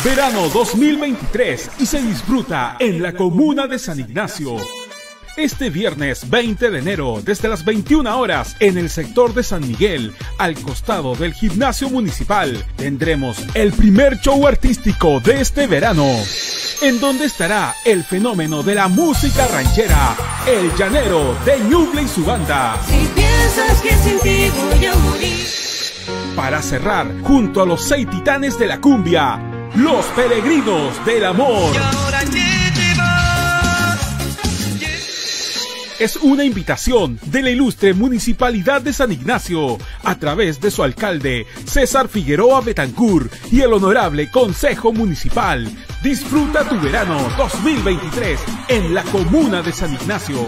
Verano 2023 y se disfruta en la comuna de San Ignacio. Este viernes 20 de enero, desde las 21 horas, en el sector de San Miguel, al costado del gimnasio municipal, tendremos el primer show artístico de este verano, en donde estará el fenómeno de la música ranchera, El Llanero de Ñuble y su banda. Si piensas que sin ti voy a morir. Para cerrar, junto a los 6 titanes de la cumbia, Los Peregrinos del Amor. Es una invitación de la ilustre Municipalidad de San Ignacio, a través de su alcalde, César Figueroa Betancur, y el honorable Consejo Municipal. Disfruta tu verano 2023 en la comuna de San Ignacio.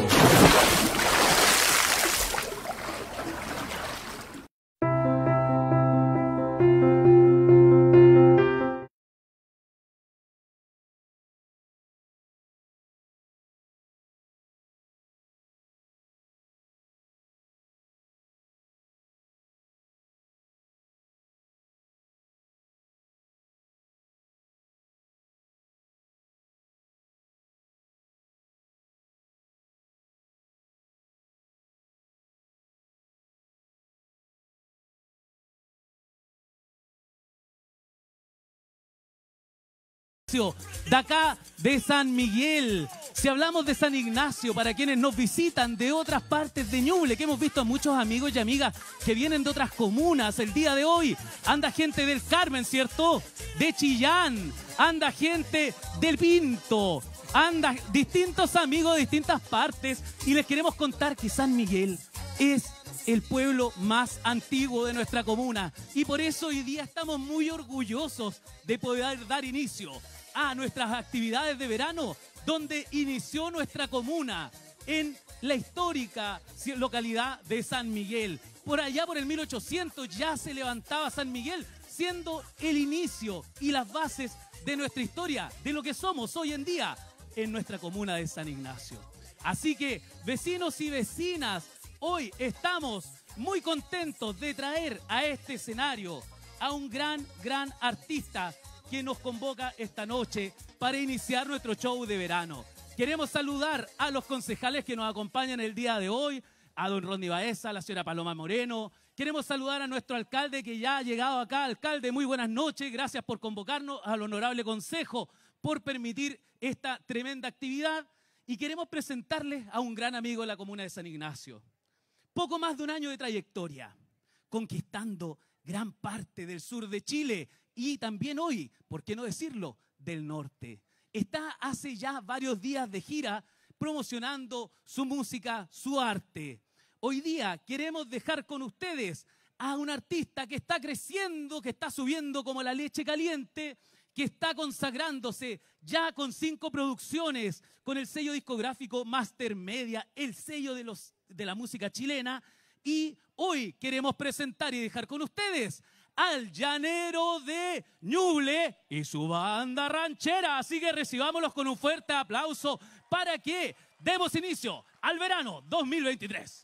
De acá de San Miguel. Si hablamos de San Ignacio, para quienes nos visitan de otras partes de Ñuble, que hemos visto a muchos amigos y amigas que vienen de otras comunas el día de hoy. Anda gente del Carmen, ¿cierto? De Chillán, anda gente del Pinto, anda distintos amigos de distintas partes, y les queremos contar que San Miguel es el pueblo más antiguo de nuestra comuna, y por eso hoy día estamos muy orgullosos de poder dar inicio a nuestras actividades de verano, donde inició nuestra comuna, en la histórica localidad de San Miguel. Por allá, por el 1800, ya se levantaba San Miguel, siendo el inicio y las bases de nuestra historia, de lo que somos hoy en día en nuestra comuna de San Ignacio. Así que, vecinos y vecinas, hoy estamos muy contentos de traer a este escenario a un gran artista que nos convoca esta noche para iniciar nuestro show de verano. Queremos saludar a los concejales que nos acompañan el día de hoy, a don Ronnie Baeza, a la señora Paloma Moreno. Queremos saludar a nuestro alcalde que ya ha llegado acá. Alcalde, muy buenas noches, gracias por convocarnos, al honorable consejo por permitir esta tremenda actividad. Y queremos presentarles a un gran amigo de la comuna de San Ignacio. Poco más de un año de trayectoria, conquistando gran parte del sur de Chile y también hoy, ¿por qué no decirlo?, del norte. Está hace ya varios días de gira promocionando su música, su arte. Hoy día queremos dejar con ustedes a un artista que está creciendo, que está subiendo como la leche caliente, que está consagrándose ya con 5 producciones, con el sello discográfico Master Media, el sello de la música chilena. Y hoy queremos presentar y dejar con ustedes al Llanero de Ñuble y su banda ranchera. Así que recibámoslos con un fuerte aplauso para que demos inicio al verano 2023.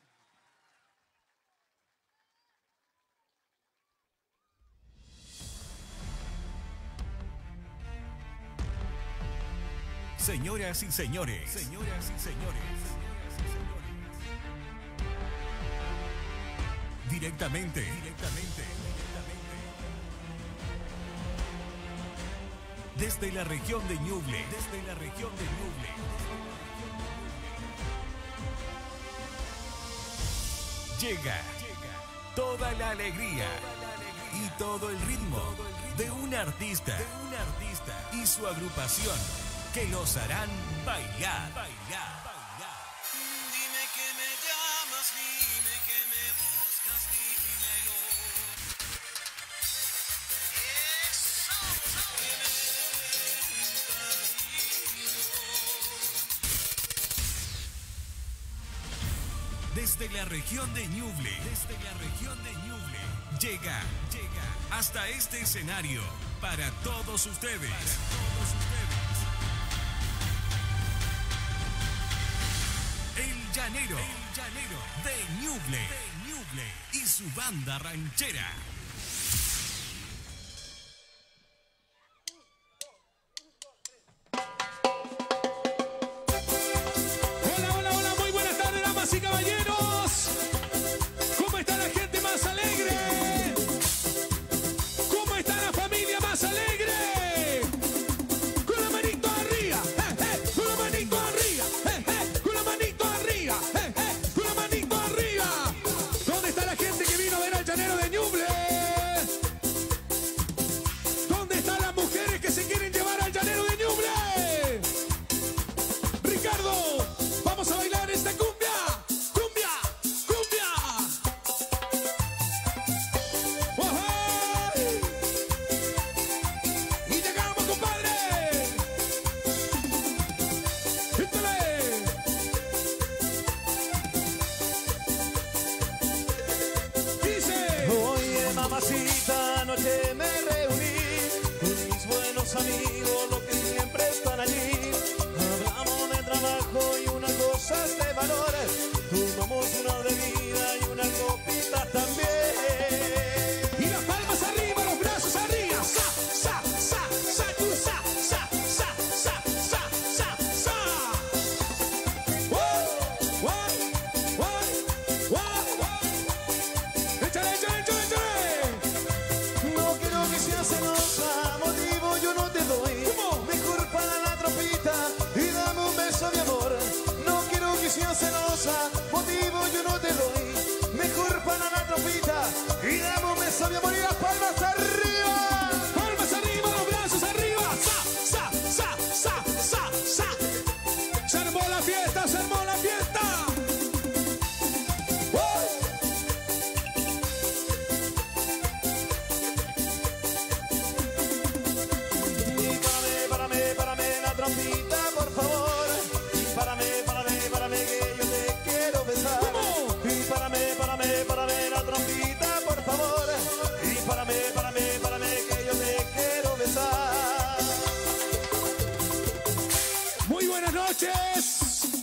Señoras y señores, directamente, desde la región de Ñuble, llega toda la alegría y todo el ritmo de un artista y su agrupación que los harán bailar. Dime que me llamas, dime que me buscas, dímelo. Desde la región de Ñuble, llega hasta este escenario para todos ustedes. El Llanero de Ñuble y su banda ranchera. llanero de Ñuble? ¿Dónde están las mujeres que se quieren llevar al llanero de Ñuble? Ricardo, vamos a bailar esta cumbia. Cumbia, cumbia. ¡Ojo! Y llegamos, compadre. Oye, mamacita, anoche me reuní con mis buenos amigos, los que siempre están allí. Hablamos de trabajo y unas cosas de valores. Tomamos una bebida y una copita también. Y las palmas arriba, los brazos arriba. Sa, sa, sa, sa, tú, sa, sa, sa, sa, sa, sa, sa. ¡Wow! ¡Wow! ¡Wow! ¡Wow! ¡Échale, échale, échale, échale! No quiero que seas celosa, motivo yo no te doy. ¿Cómo? Mejor para la tropita y dame un beso, mi amor. No quiero que seas celosa, motivo yo no te doy. Mejor para la tropita y dame un beso, mi amor. Y las palmas arriba. Palmas arriba, los brazos arriba. Sa, sa, sa, sa, sa, sa. Se armó la fiesta, se armó la fiesta. ¡Wow! Y párame la trompita, por favor. Y párame, que yo te quiero besar. ¿Cómo? Y párame la trompita, por favor. Y párame, que yo te quiero besar. Muy buenas noches.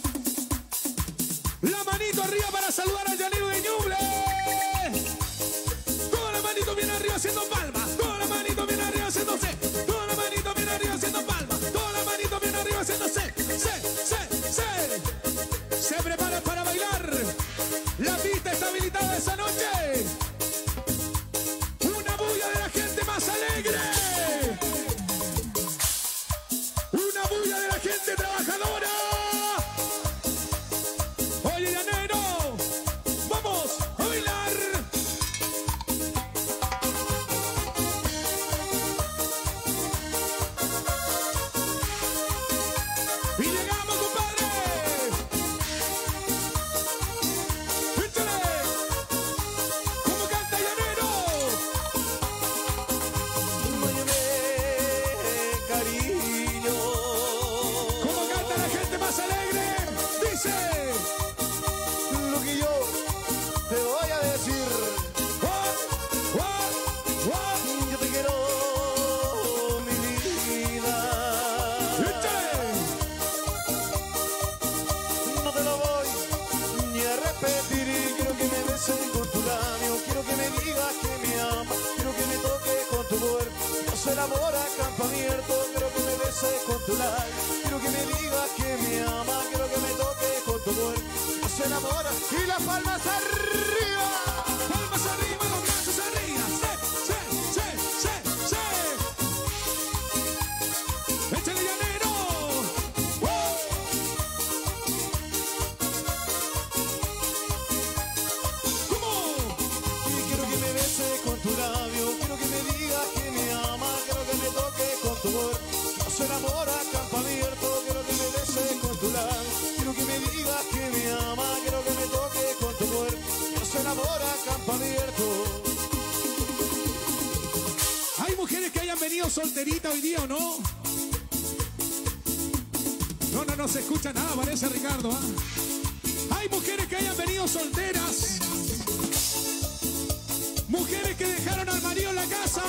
La manito arriba para saludar al llanero de Ñuble. Toda la manito bien arriba haciendo palmas. Toda la manito bien arriba haciéndose. Toda la manito bien arriba haciendo palmas. Toda la manito bien arriba haciéndose. Se prepara para bailar. La pista está habilitada esa noche. Una bulla de la gente más alegre. Una bulla de la gente trabajadora. Oye, llanero, vamos a bailar. Y llegamos, compadre. Échale. ¿Cómo canta llanero? Óyeme, cariño. ¿Cómo canta la gente más alegre? Dice. Lo que yo te voy a decir. Wow, wow, wow. Yo te quiero, mi vida. Échale. No te lo voy ni a repetir. Quiero que me beses con tu labio. Quiero que me digas que me amas. Quiero que me toques con tu cuerpo. No se elabora campo abierto. Quiero que me beses con tu labio. Quiero que me digas que me amas. Quiero que me toques con tu cuerpo. No se elabora. Y las palmas arriba. Palmas arriba, los brazos arriba. Échale, llanero. ¡Wow! ¿Cómo? Y quiero que me beses con tu labio. Quiero que me digas que me amas. Quiero que me toques con tu cuerpo. No se enamora campo abierto. Quiero que me beses con tu labio. Quiero que me digas que me amas. Quiero que me toques con tu cuerpo. No se enamora campo abierto. ¿Hay mujeres que hayan venido solteritas hoy día o no? No se escucha nada, parece Ricardo. Hay mujeres que hayan venido solteras. Mujeres que dejaron al marido en la casa.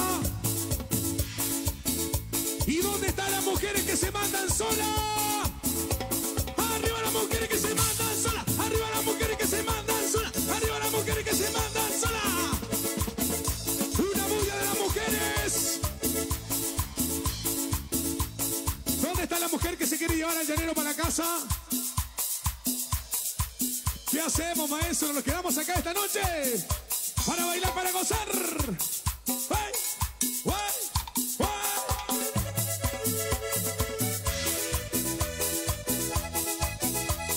¿Y dónde están las mujeres que se mandan solas? ¡Arriba las mujeres que se mandan solas! ¡Arriba las mujeres que se mandan solas! ¡Arriba las mujeres que se mandan solas! ¡Una bulla de las mujeres! ¿Dónde está la mujer que se quiere llevar al llanero para la casa? ¿Qué hacemos, maestro? ¿Nos quedamos acá esta noche? Para bailar, para gozar. ¡Hey! ¡Hey!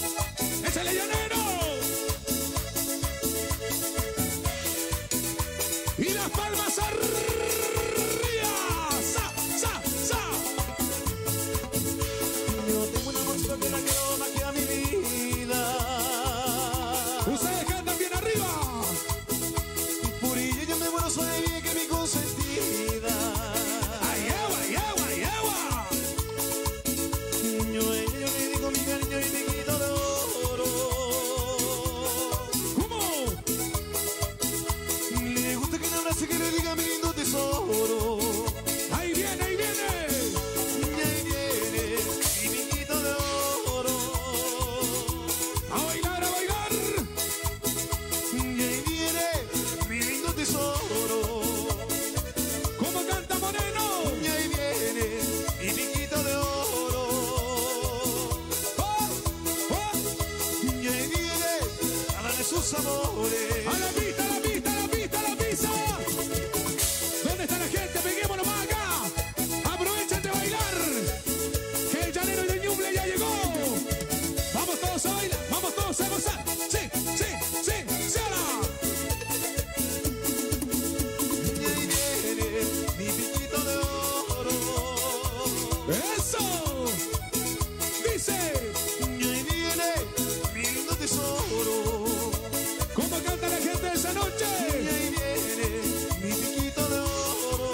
¡Échale, llanero! Y las palmas arriba. Sa, sa, sa. Yo tengo una música que la quiero más que a mi vida. Ustedes cantan bien arriba. Por ella yo me muero, soy bien que mi consentida. Ay, agua, ay, agua, ay, agua. Yo a ella yo le digo mi cariño y mi quito de oro. ¿Cómo? Le gusta que le abrace, que le diga mi lindo tesoro. Ahí viene, ahí viene. Y ahí viene mi niñito de oro. A bailar, a bailar. Y ahí viene mi lindo tesoro. ¿Cómo canta Moreno? Y ahí viene mi niñito de oro. ¡Oh! ¡Oh! Y ahí viene a darle sus amores. A la pista, a la pista, a la pista, a la pista. ¿Dónde está la gente? Peguémonos más acá. Aprovechen de bailar. Que el llanero y el Ñuble ya llegó. Vamos todos a bailar, vamos todos a gozar. Sí, sí, sí, sí, ahora. Y ahí viene mi piquito de oro. ¡Eso! Dice, Y ahí viene mi lindo tesoro. ¿cómo canta la gente esa Y noche? ahí viene mi piquito de oro.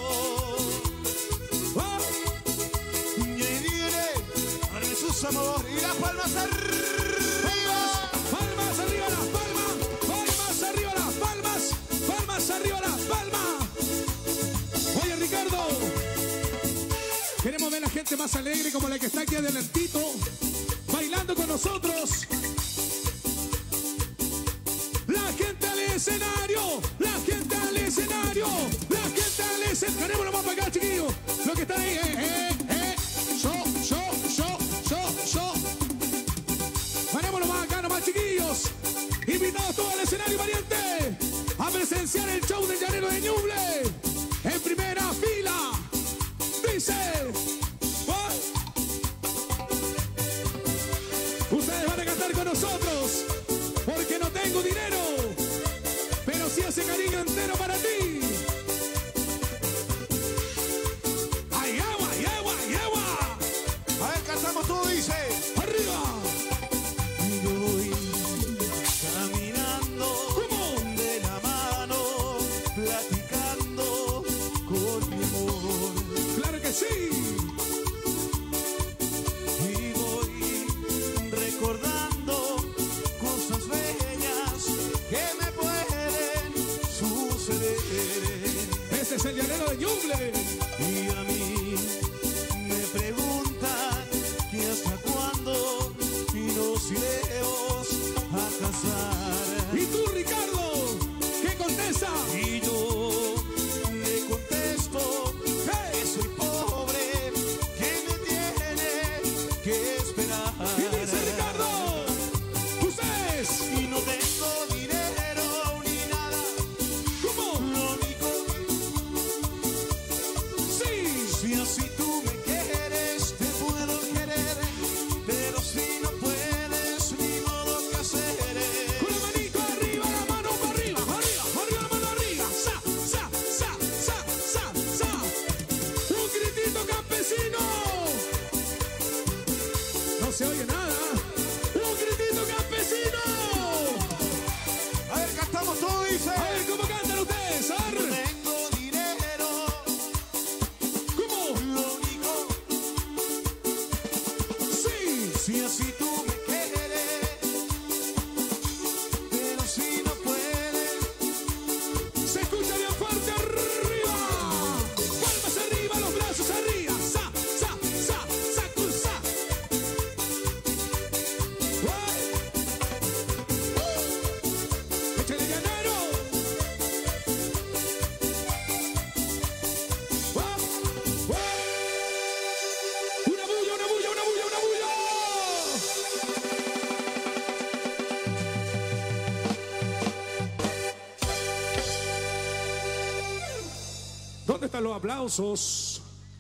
¡Oh! Y ahí viene a darle sus amores. Y las palmas arriba. Palmas arriba las palmas, palmas arriba las palmas, palmas arriba las palmas. Oye Ricardo, queremos ver a la gente más alegre como la que está aquí adelantito, bailando con nosotros. La gente al escenario, la gente al escenario, la gente al escenario. Queremos más para acá, chiquillos. Lo que están ahí, yo. Parémonos más acá nomás, chiquillos. Invitados todos al escenario valiente a presenciar el show del llanero de Ñuble. En primera fila. Dice. ¿What? Ustedes van a cantar con nosotros. Porque no tengo dinero. Pero sí ese cariño entero para ti. ¡Ay, agua, ay, agua, ay, agua! A ver, cantamos todo, dice. ¡Arriba! Y yo voy caminando ¿Cómo? de la mano, platicando con mi amor. ¡Claro que sí! Y voy recordando cosas bellas que me pueden suceder. Ese es el llanero de Ñuble. Y a mí me preguntan que hasta cuándo nos iremos a casar. ¿Y tú, Ricardo? ¿Qué contesta? Y yo le contesto ¡Hey! que soy pobre, que me tiene que esperar. Y dice Ricardo, ustedes, Y no tengo dinero ni nada, ¿cómo? lo único, Sí, si así tú me quieres, te puedo querer, pero si no puedes, ni modo que hacer. con la manito arriba, la mano para arriba, arriba, arriba, la mano arriba, sa, sa, sa, sa, sa, sa. Un gritito campesino. No se oye nada. Un gritito campesino. A ver, cantamos todo, dice. A ver, ¿cómo cantan ustedes? A No ver, tengo dinero, ¿cómo? lo único, Sí, si así tú me quieres, pero si no puedes, se escucha bien fuerte arriba. Palmas arriba, los brazos arriba. Sa, sa, sa, sa, sa. Échale llanero. Una bulla, una bulla, una bulla, una bulla. ¿Dónde están los aplausos?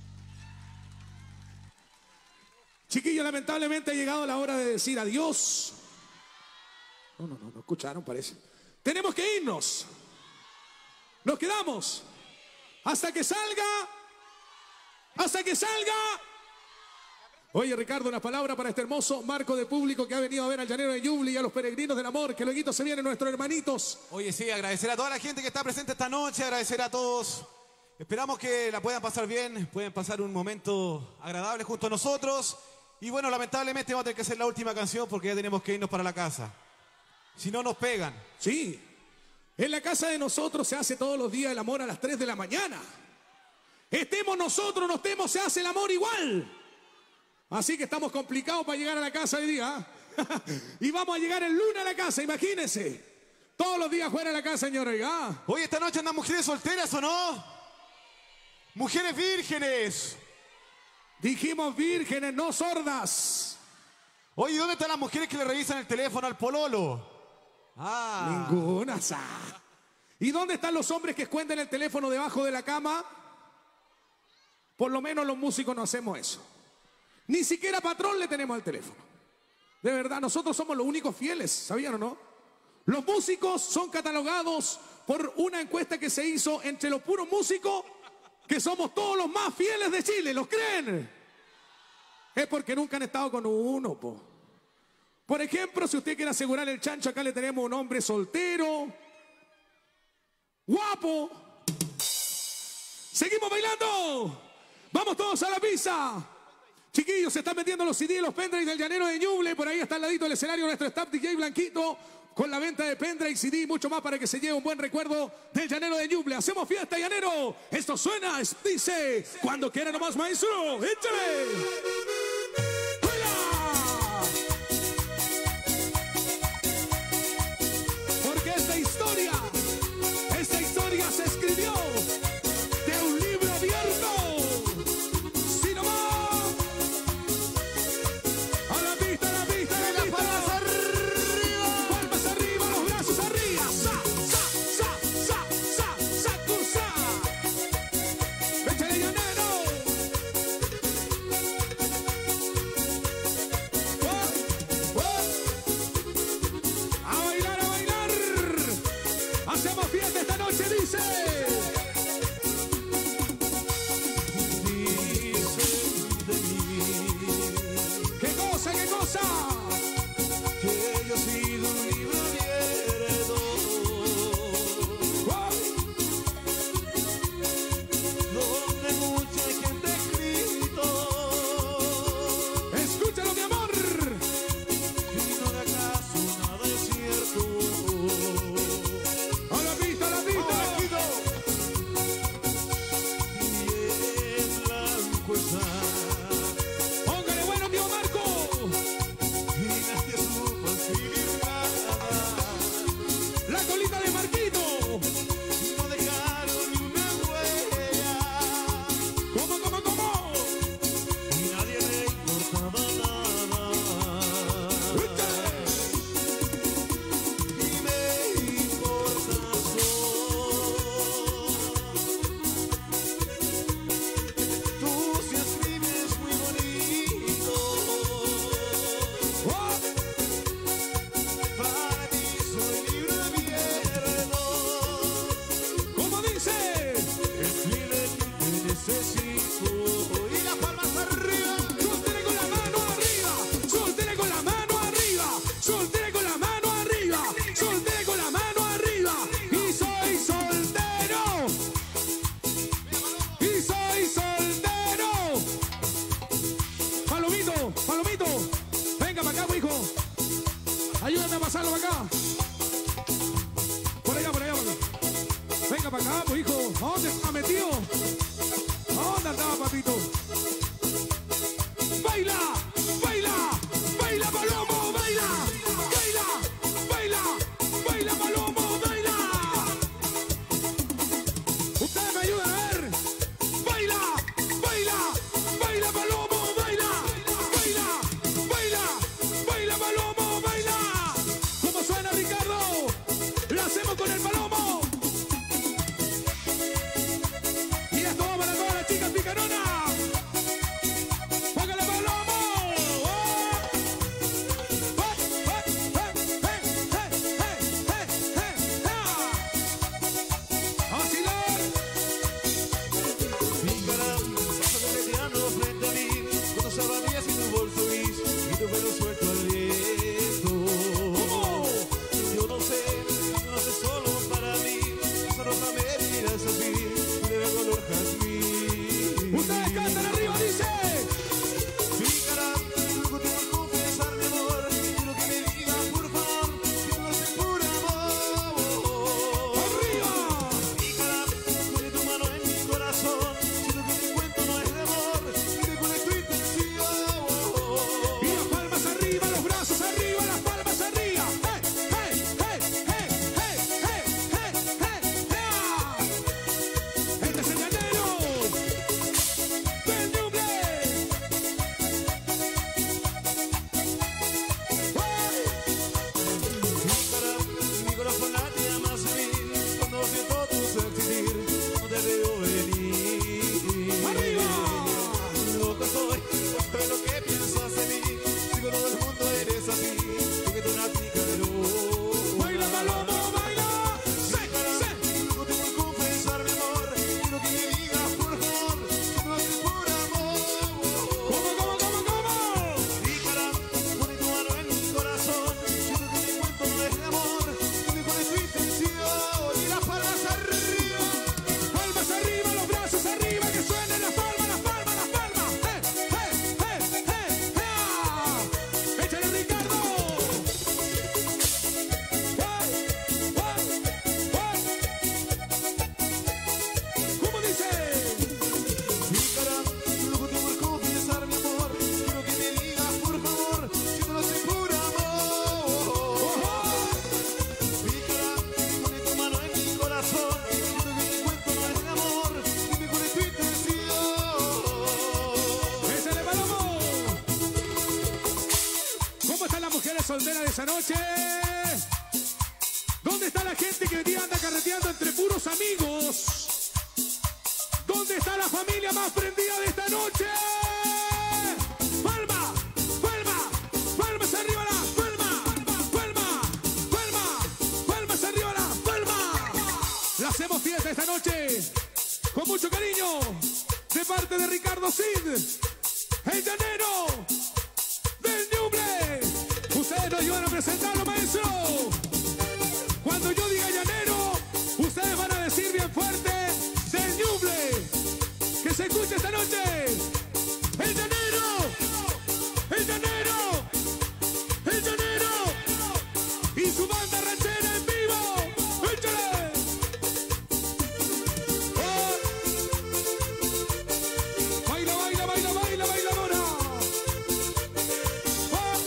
Chiquillos, lamentablemente ha llegado la hora de decir adiós. No escucharon, parece. Tenemos que irnos. Nos quedamos hasta que salga. Hasta que salga. Oye, Ricardo, una palabra para este hermoso marco de público que ha venido a ver al Llanero de Ñuble y a los peregrinos del amor, que luego se vienen nuestros hermanitos. Oye, sí, agradecer a toda la gente que está presente esta noche, agradecer a todos. Esperamos que la puedan pasar bien, pueden pasar un momento agradable junto a nosotros. Y bueno, lamentablemente vamos a tener que hacer la última canción porque ya tenemos que irnos para la casa. Si no, nos pegan. Sí, en la casa de nosotros se hace todos los días el amor a las 3 de la mañana. Estemos nosotros, no estemos, se hace el amor igual. Así que estamos complicados para llegar a la casa hoy día. Y vamos a llegar el lunes a la casa, imagínense. Todos los días fuera de la casa, señor. Oiga. Hoy esta noche andan mujeres solteras, ¿o no? Mujeres vírgenes. Dijimos vírgenes, no sordas. Oye, ¿dónde están las mujeres que le revisan el teléfono al pololo? Ninguna. ¿Y dónde están los hombres que esconden el teléfono debajo de la cama? Por lo menos los músicos no hacemos eso. Ni siquiera patrón le tenemos al teléfono. De verdad, nosotros somos los únicos fieles, ¿sabían o no? Los músicos son catalogados por una encuesta que se hizo entre los puros músicos, que somos todos los más fieles de Chile, ¿los creen? Es porque nunca han estado con uno, po. Por ejemplo, si usted quiere asegurar el chancho, acá le tenemos un hombre soltero, guapo. Seguimos bailando. Vamos todos a la pista. Chiquillos, se están vendiendo los CD y los pendrives del Llanero de Ñuble. Por ahí está al ladito del escenario nuestro staff DJ Blanquito, con la venta de pendrive, CD y mucho más para que se lleve un buen recuerdo del Llanero de Ñuble. Hacemos fiesta, Llanero. Esto suena, dice, cuando quiera nomás, maestro. ¡Échale! ¡Baila! Porque esta historia se escribió de un libro abierto. soltera de esa noche? ¿Dónde está la gente que hoy día anda carreteando entre puros amigos? ¿Dónde está la familia más prendida de esta noche? ¡Palma! ¡Palma! ¡Palmas arriba la palma! ¡Palma! ¡Palma! ¡Palmas arriba la palma! La hacemos fiesta esta noche con mucho cariño de parte de Ricardo Cid, el llanero del Ñuble. Ustedes nos ayudan a presentarlo, maestro. Cuando yo diga llanero, ustedes van a decir bien fuerte del Ñuble. Que se escuche esta noche. El llanero, el llanero, el llanero y su banda ranchera en vivo. ¡Échale! ¡Oh! Baila, baila, baila, baila, bailadora. ¡Oh!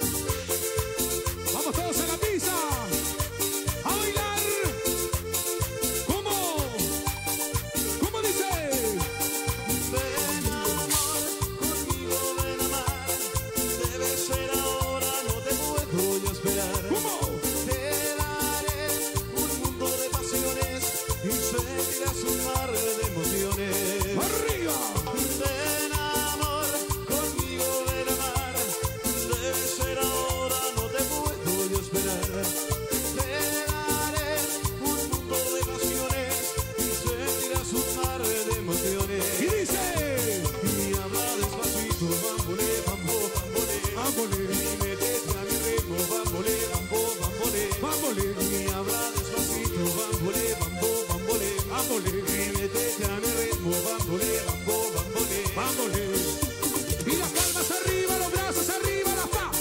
Vamos todos a la pista. A bailar. ¿Cómo? ¿Cómo dice? Ven amor, conmigo ven a amar. Debe ser ahora, no te puedo yo esperar. ¿Cómo? Te daré un mundo de pasiones y sentirás un mar de emociones. ¡Arriba! Ven amor, conmigo ven a amar. Debe ser ahora, no te puedo yo esperar. Te daré un mundo de pasiones y sentirás un mar de emociones. Y dice... Y habla despacito, bambole, bambo, bambole. ¡Vámonos! Y métete a mi ritmo, bambole, bambo, bambole. ¡Vámonos! Y habla despacito, bambole, bambo, bambole. ¡Vámonos! Y métete a mi ritmo, bambole, bambo, bambole. ¡Vámonos! Y las palmas arriba, los brazos arriba, las palmas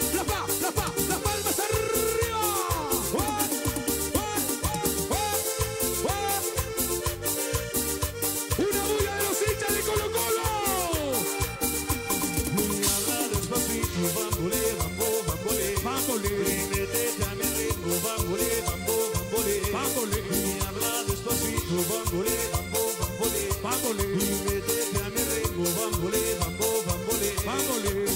arriba. ¡Oh! Una bulla de los hinchas de Colo Colo. Y habla despacito, bambole, bambo, bambole. ¡Vámonos! Y métete a mi ritmo, bambole, bambo, bambole. ¡Vámonos! Y habla despacito, bambole, bambo, bambole. ¡Vámonos! Y métete a mi ritmo, bambole, bambo, bambole. ¡Vámonos!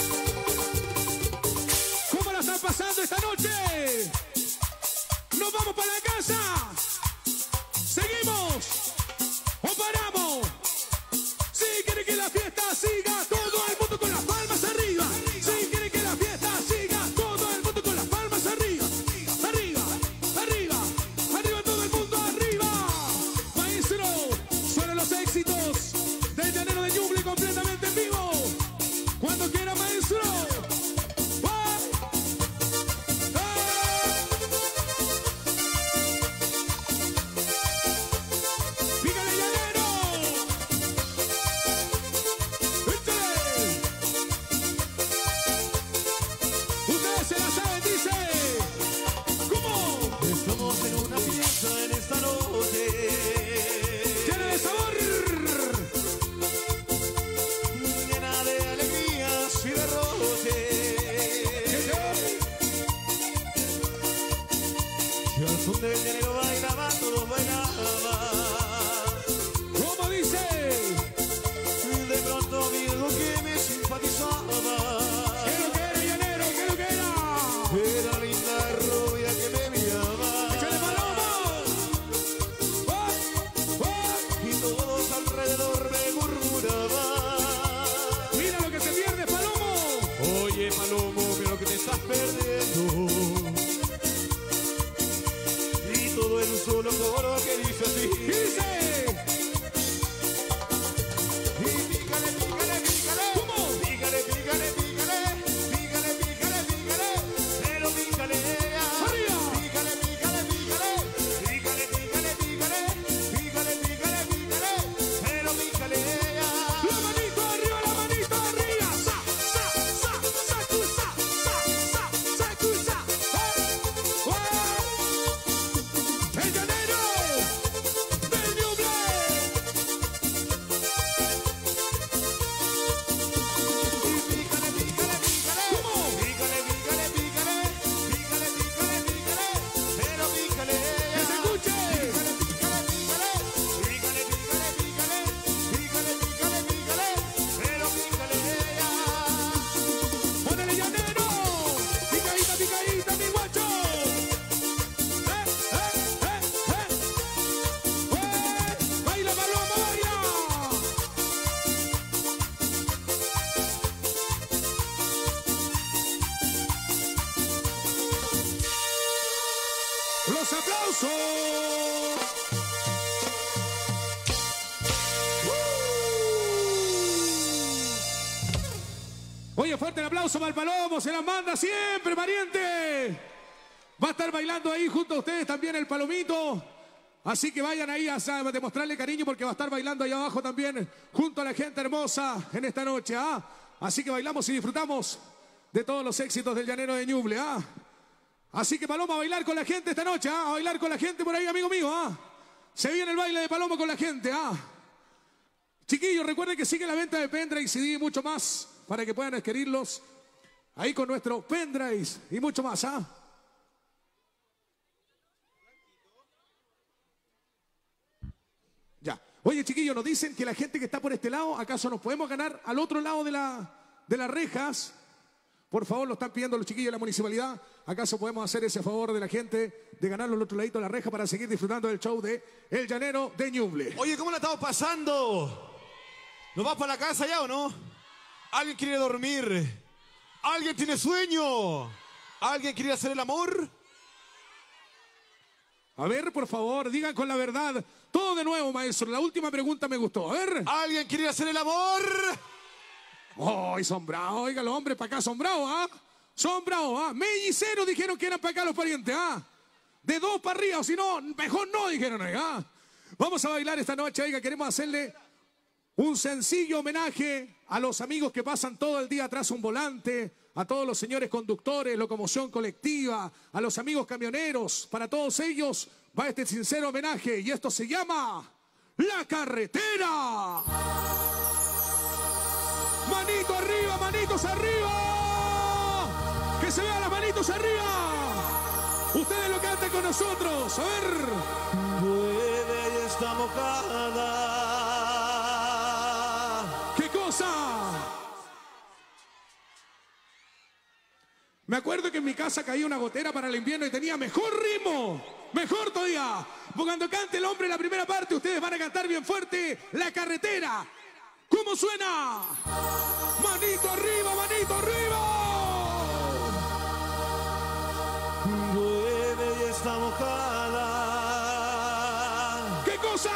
¿Cómo la están pasando esta noche? ¡Nos vamos para la casa! ¿Seguimos o paramos? Si quieren que la fiesta siga, todo el mundo con las palmas arriba. Si quieren que la fiesta siga, todo el mundo con las palmas arriba. Arriba, arriba, arriba todo el mundo arriba. Maestro, suenan los éxitos del llanero de Ñuble completamente en vivo. Cuando quiera, maestro. ¡Ay! ¡Ay! aplausos, aplausos. Oye, fuerte el aplauso para el Palomo, se las manda siempre, pariente. Va a estar bailando ahí junto a ustedes también el Palomito. Así que vayan ahí a demostrarle cariño porque va a estar bailando ahí abajo también junto a la gente hermosa en esta noche. ¿Ah? Así que bailamos y disfrutamos de todos los éxitos del Llanero de Ñuble. ¿Ah? Así que Paloma, a bailar con la gente esta noche. ¿Ah? A bailar con la gente por ahí, amigo mío. ¿Ah? Se viene el baile de Paloma con la gente. ¿Ah? Chiquillos, recuerden que sigue la venta de pendrive, CD y mucho más para que puedan adquirirlos ahí con nuestro pendrive y mucho más. ¿Ah? Ya. Oye, chiquillos, nos dicen que la gente que está por este lado, ¿acaso nos podemos ganar al otro lado de las rejas? Por favor, lo están pidiendo los chiquillos de la municipalidad. ¿Acaso podemos hacer ese favor de la gente de ganarlo al otro ladito de la reja para seguir disfrutando del show de El Llanero de Ñuble? Oye, ¿cómo la estamos pasando? ¿Nos vas para la casa ya o no? ¿Alguien quiere dormir? ¿Alguien tiene sueño? ¿Alguien quiere hacer el amor? A ver, por favor, digan con la verdad. Todo de nuevo, maestro. La última pregunta me gustó. A ver. ¿Alguien quiere hacer el amor? ¡Ay, son bravos! Oiga, los hombres para acá son bravos, ¿ah? Son bravos, ¿ah? Melliceros dijeron que eran para acá los parientes, ¿ah? De 2 para arriba, o si no, mejor no, dijeron, ¿ah? Vamos a bailar esta noche, oiga, queremos hacerle un sencillo homenaje a los amigos que pasan todo el día atrás un volante, a todos los señores conductores, locomoción colectiva, a los amigos camioneros. Para todos ellos va este sincero homenaje y esto se llama La Carretera. Manito arriba, manitos arriba. Que se vean las manitos arriba. Ustedes lo cantan con nosotros. A ver. Puede y está mojada. ¿Qué cosa? Me acuerdo que en mi casa caía una gotera para el invierno y tenía mejor ritmo. Mejor todavía. Porque cuando cante el hombre la primera parte, ustedes van a cantar bien fuerte La Carretera. ¿Cómo suena? Manito arriba, manito arriba. Llueve y está mojada. ¿Qué cosa?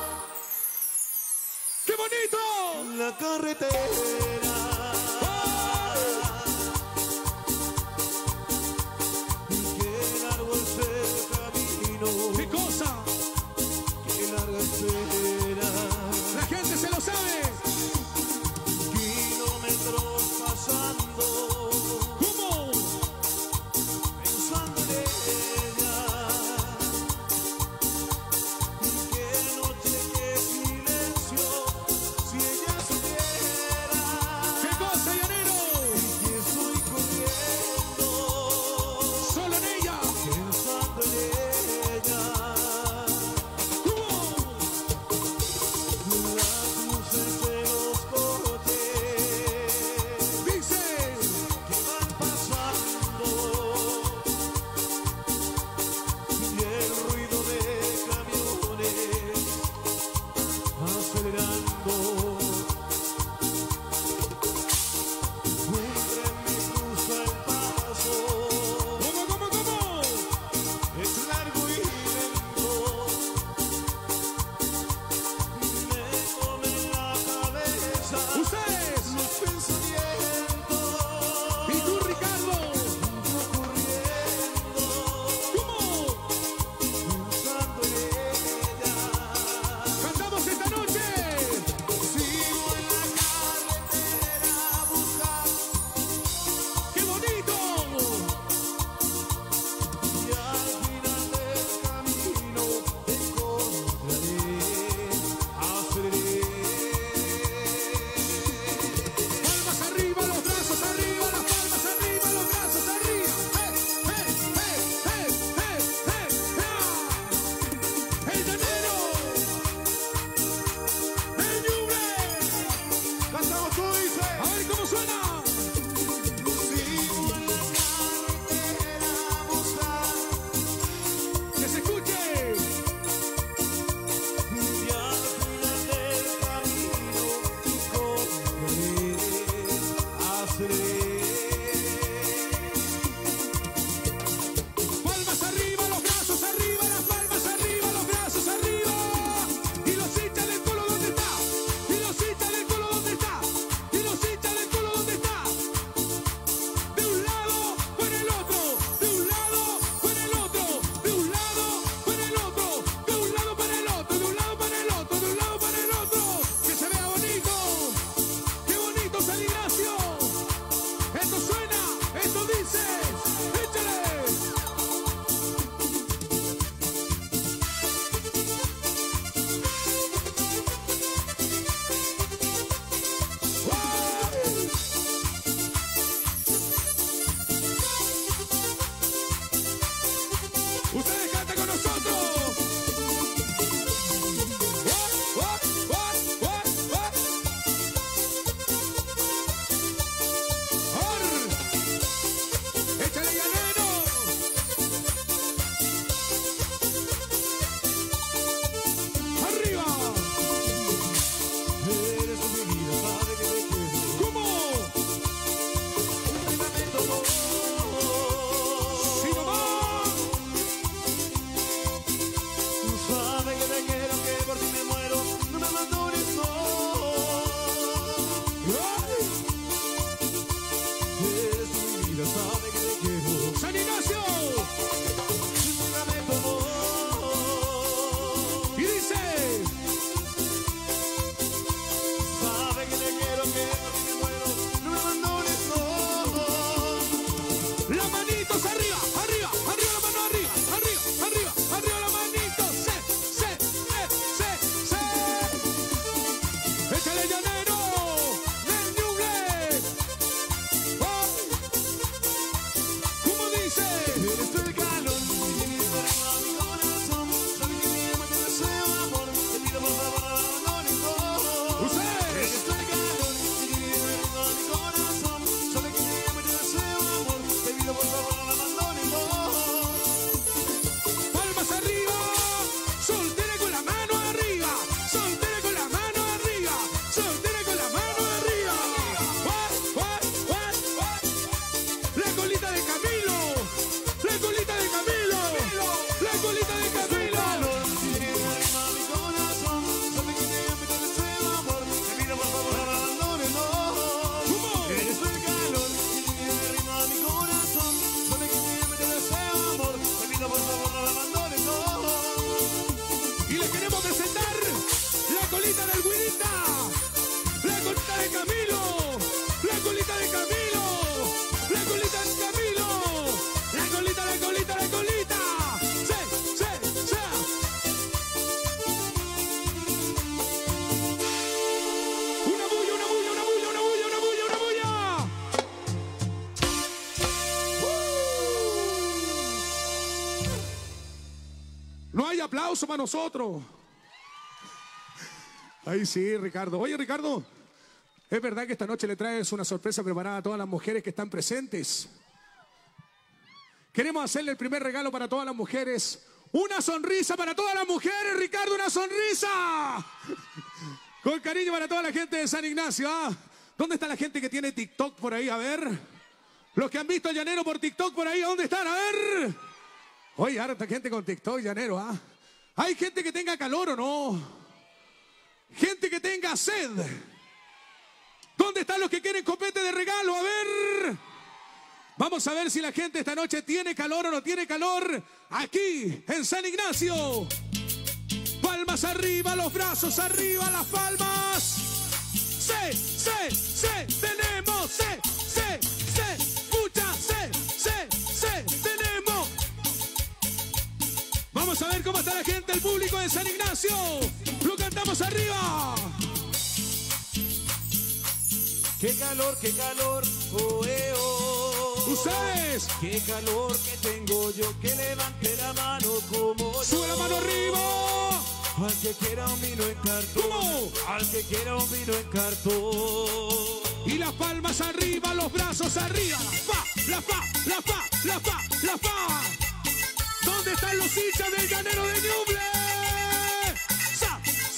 ¡Qué bonito! La carretera. Qué largo es el camino. ¿Qué cosa? Qué larga espera. La gente se lo sabe. Kilómetros pasando. ¿Cómo? Pensando en ella. Qué noche, qué silencio. Si ella supiera. ¿Qué cosa, llanero? Que estoy corriendo. Solo en ella. Pensando en ella. ¿Cómo? Las luces aplauso para nosotros. Ahí sí, Ricardo. Oye, Ricardo, ¿es verdad que esta noche le traes una sorpresa preparada a todas las mujeres que están presentes? Queremos hacerle el primer regalo para todas las mujeres. Una sonrisa para todas las mujeres, Ricardo, una sonrisa. Con cariño para toda la gente de San Ignacio. ¿Ah? ¿Dónde está la gente que tiene TikTok por ahí? A ver. Los que han visto a Llanero por TikTok por ahí, ¿dónde están? A ver. Oye, harta gente con TikTok, Llanero. ¿Ah? ¿Hay gente que tenga calor o no? Gente que tenga sed. ¿Dónde están los que quieren copete de regalo? A ver. Vamos a ver si la gente esta noche tiene calor o no tiene calor. Aquí en San Ignacio. Palmas arriba, los brazos arriba, las palmas. Tenemos, tenemos. Vamos a ver cómo está la gente, el público de San Ignacio. Lo cantamos arriba. Qué calor, oh, oh. Ustedes. Qué calor que tengo yo, que levante la mano como yo. Sube la mano arriba. Al que quiera un vino en cartón. ¿Cómo? Al que quiera un vino en cartón. Y las palmas arriba, los brazos arriba. La fa. ¿Dónde están los hinchas del Llanero de Ñuble? Sa.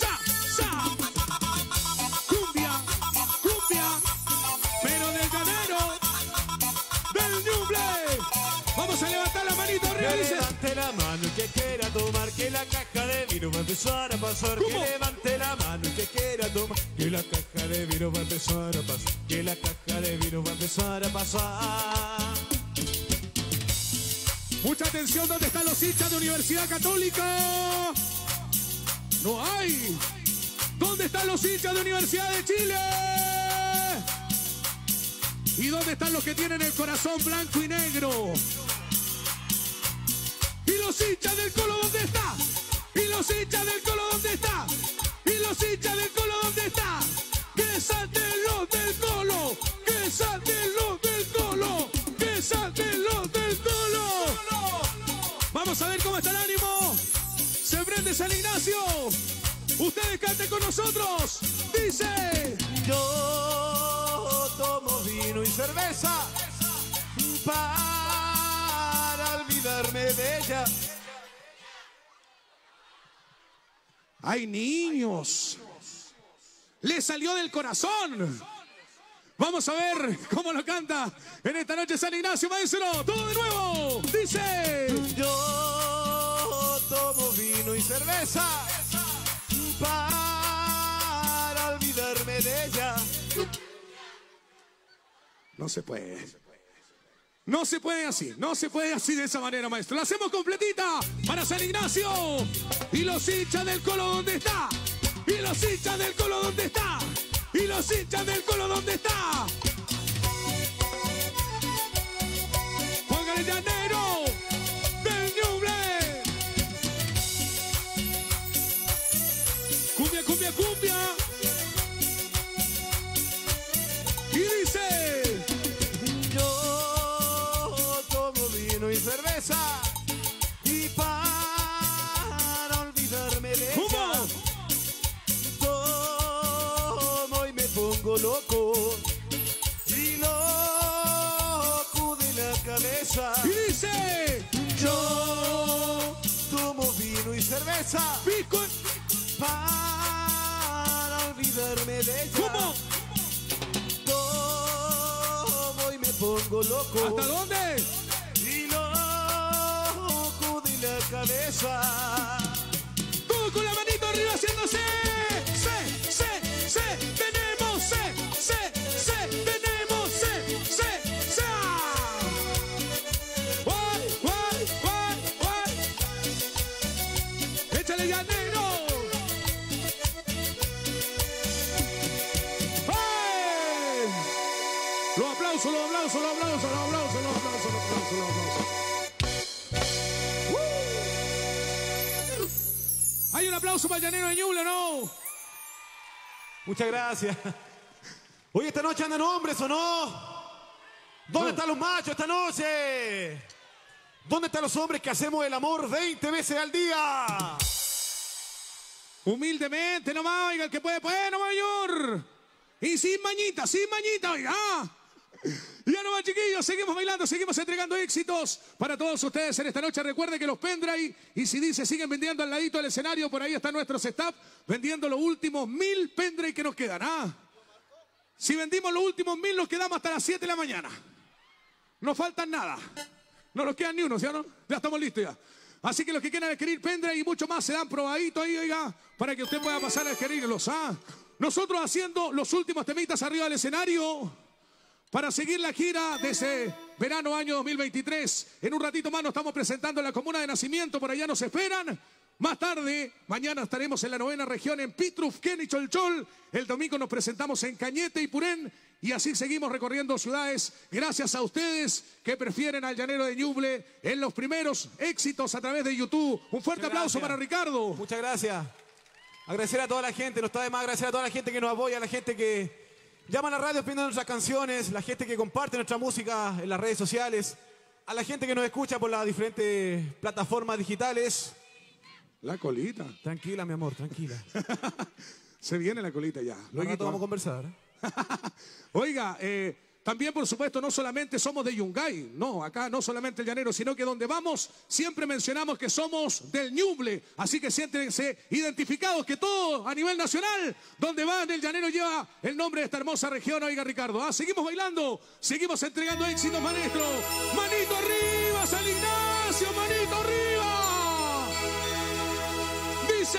Cumbia. Pero del Llanero del Ñuble. Vamos a levantar la manito arriba. Que Dice. levante la mano el que quiera tomar, que la caja de vino va a empezar a pasar. ¿Cómo? Que levante la mano el que quiera tomar, que la caja de vino va a empezar a pasar. Que la caja de vino va a empezar a pasar. Mucha atención, ¿dónde están los hinchas de Universidad Católica? No hay. ¿Dónde están los hinchas de Universidad de Chile? ¿Y dónde están los que tienen el corazón blanco y negro? ¿Y los hinchas del Colo dónde está? ¿Y los hinchas del Colo dónde está? ¿Y los hinchas del Colo dónde está? ¡Que salten los del Colo! ¡Que salten los del Colo! ¡Que salten los del Colo! Vamos a ver cómo está el ánimo. Se prende San Ignacio. Ustedes canten con nosotros. Dice. Yo tomo vino y cerveza para olvidarme de ella. ¡Ay, niños! ¡Le salió del corazón! Vamos a ver cómo lo canta en esta noche San Ignacio, maestro. ¡Todo de nuevo! Dice. Yo tomo vino y cerveza para olvidarme de ella. No se puede. No se puede así. No se puede así de esa manera, maestro. La hacemos completita para San Ignacio. Y los hinchas del Colo, ¿dónde está? Y los hinchas del Colo, ¿dónde está? Y los hinchas del Colo, ¿dónde está? Pongan el Llanero del Ñuble. Cumbia. Y dice. Yo tomo vino y cerveza y para olvidarme de ella. Tomo y me pongo loco y loco de la cabeza. Y dice. Yo tomo vino y cerveza Pico. para olvidarme de ella. ¿Cómo? Tomo y me pongo loco. ¿Hasta dónde? Y loco de la cabeza. Todo con la manito arriba haciéndose. Tenemos tenemos Guay. Échale, Llanero. ¡Hey! Los aplausos. Hay un aplauso para el Llanero de Ñuble, ¿no? Muchas gracias. Oye, esta noche andan hombres o no. ¿Dónde están los machos esta noche? ¿Dónde están los hombres que hacemos el amor 20 veces al día? Humildemente nomás, oiga, el que puede, no mayor. Y sin mañita, oiga. Ya nomás, chiquillos, seguimos bailando, seguimos entregando éxitos para todos ustedes en esta noche. Recuerden que los pendrive y CD se siguen vendiendo al ladito del escenario. Por ahí están nuestros staff vendiendo los últimos 1000 pendrive que nos quedan. Si vendimos los últimos 1000, nos quedamos hasta las 7 de la mañana. No faltan nada. No nos quedan ni uno, ¿sí o no? Ya estamos listos ya. Así que los que quieran adquirir pendrive y mucho más se dan probadito ahí, oiga, para que usted pueda pasar a adquirirlos. Nosotros haciendo los últimos temitas arriba del escenario para seguir la gira de ese verano año 2023. En un ratito más nos estamos presentando en la comuna de Nacimiento, por allá nos esperan. Más tarde, mañana estaremos en la 9ª región en Pitrufquén y Cholchol. El domingo nos presentamos en Cañete y Purén. Y así seguimos recorriendo ciudades gracias a ustedes que prefieren al Llanero de Ñuble en los primeros éxitos a través de YouTube. Un fuerte aplauso para Ricardo. Muchas gracias. Agradecer a toda la gente, no está de más agradecer a toda la gente que nos apoya, a la gente que llama a la radio pidiendo nuestras canciones, la gente que comparte nuestra música en las redes sociales, a la gente que nos escucha por las diferentes plataformas digitales. La colita. Tranquila, mi amor, tranquila. Se viene la colita ya. Luego vamos a conversar. Oiga, también por supuesto no solamente somos de Yungay, no, acá no solamente el Llanero, sino que donde vamos siempre mencionamos que somos del Ñuble, así que siéntense identificados que todo a nivel nacional, donde van el Llanero lleva el nombre de esta hermosa región. Oiga, Ricardo, seguimos bailando, seguimos entregando éxitos, maestro. Manito arriba, San Ignacio, manito arriba. Dice...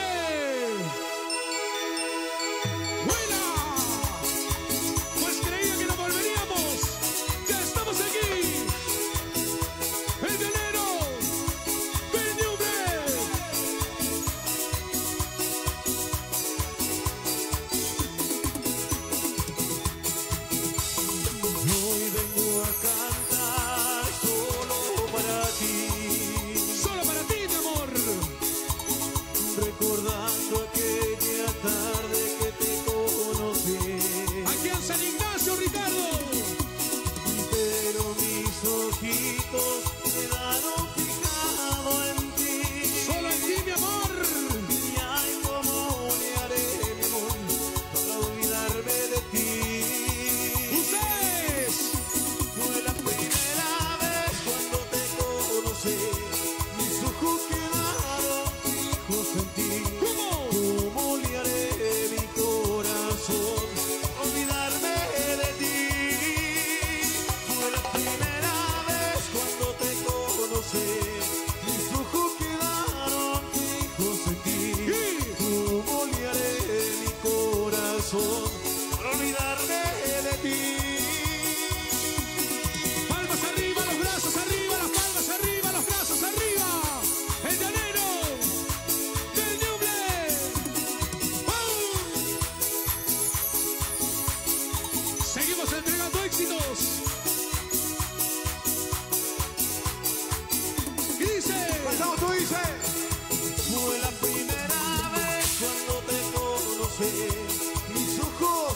Recordando aquella tarde que te conocí. Aquí en San Ignacio, Ricardo. Pero mis ojitos quedaron fijados en ti. Solo en ti, mi amor. Y ay, cómo le haré, mi amor, para olvidarme de ti. ¡Ustedes! Fue la primera vez cuando te conocí. Mis ojos quedaron fijos en ti. ¿Cómo le haré mi corazón olvidarme de ti? Fue la primera vez cuando te conocí. Mis ojos quedaron fijos en ti. ¿Cómo le haré mi corazón olvidarme de ti? Palmas arriba, los brazos arriba, las palmas arriba, los brazos arriba. El Llanero del Ñuble. ¡Pum! Seguimos entregando éxitos. ¿Qué dice? Pasamos, tú dices. Fue la primera vez cuando te conocí. Mis ojos.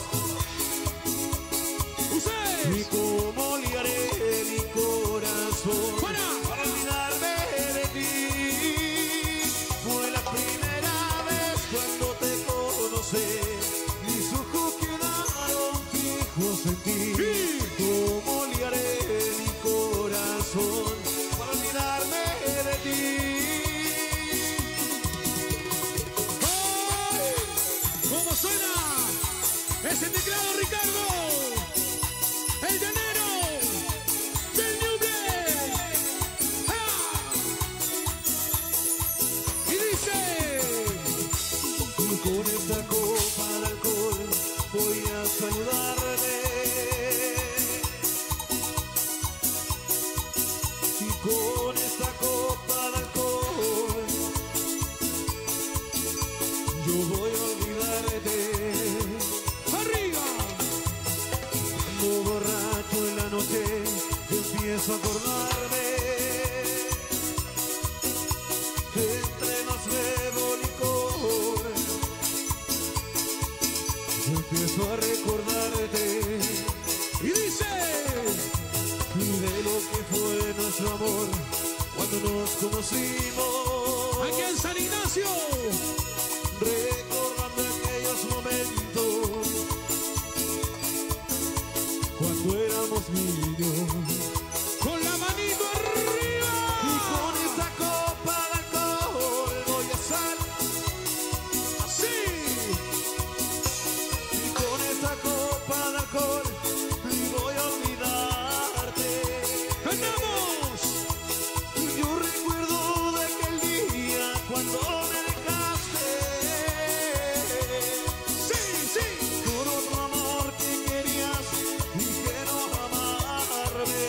¡Ustedes! Y cómo le haré mi corazón ¡Para! olvidarme de ti. Fue la primera vez cuando te conocí. Mis ojos quedaron fijos en ti. ¿Cómo le haré mi corazón para olvidarme de ti? ¡Ay! ¿Cómo suena ese teclado, Ricardo? El Llanero del Ñuble. ¡Ah! Y dice... Con esta copa de alcohol voy a saludarte. Y con esta copa de alcohol yo voy a olvidarte. ¡Arriba! Cuando borracho en la noche yo empiezo a acordarme. Entre nos bebo licor. Yo empiezo a recordarte Y dice... de lo que fue nuestro amor cuando nos conocimos. Aquí en San Ignacio. Recordando aquellos momentos cuando éramos niños. Con la manito arriba. Y con esta copa de alcohol voy a salir. Así. Y con esta copa de alcohol voy a olvidarte. ¡Cantamos! Yo recuerdo de aquel día cuando me dejaste. Sí, sí. Por otro amor que querías y que no amarme.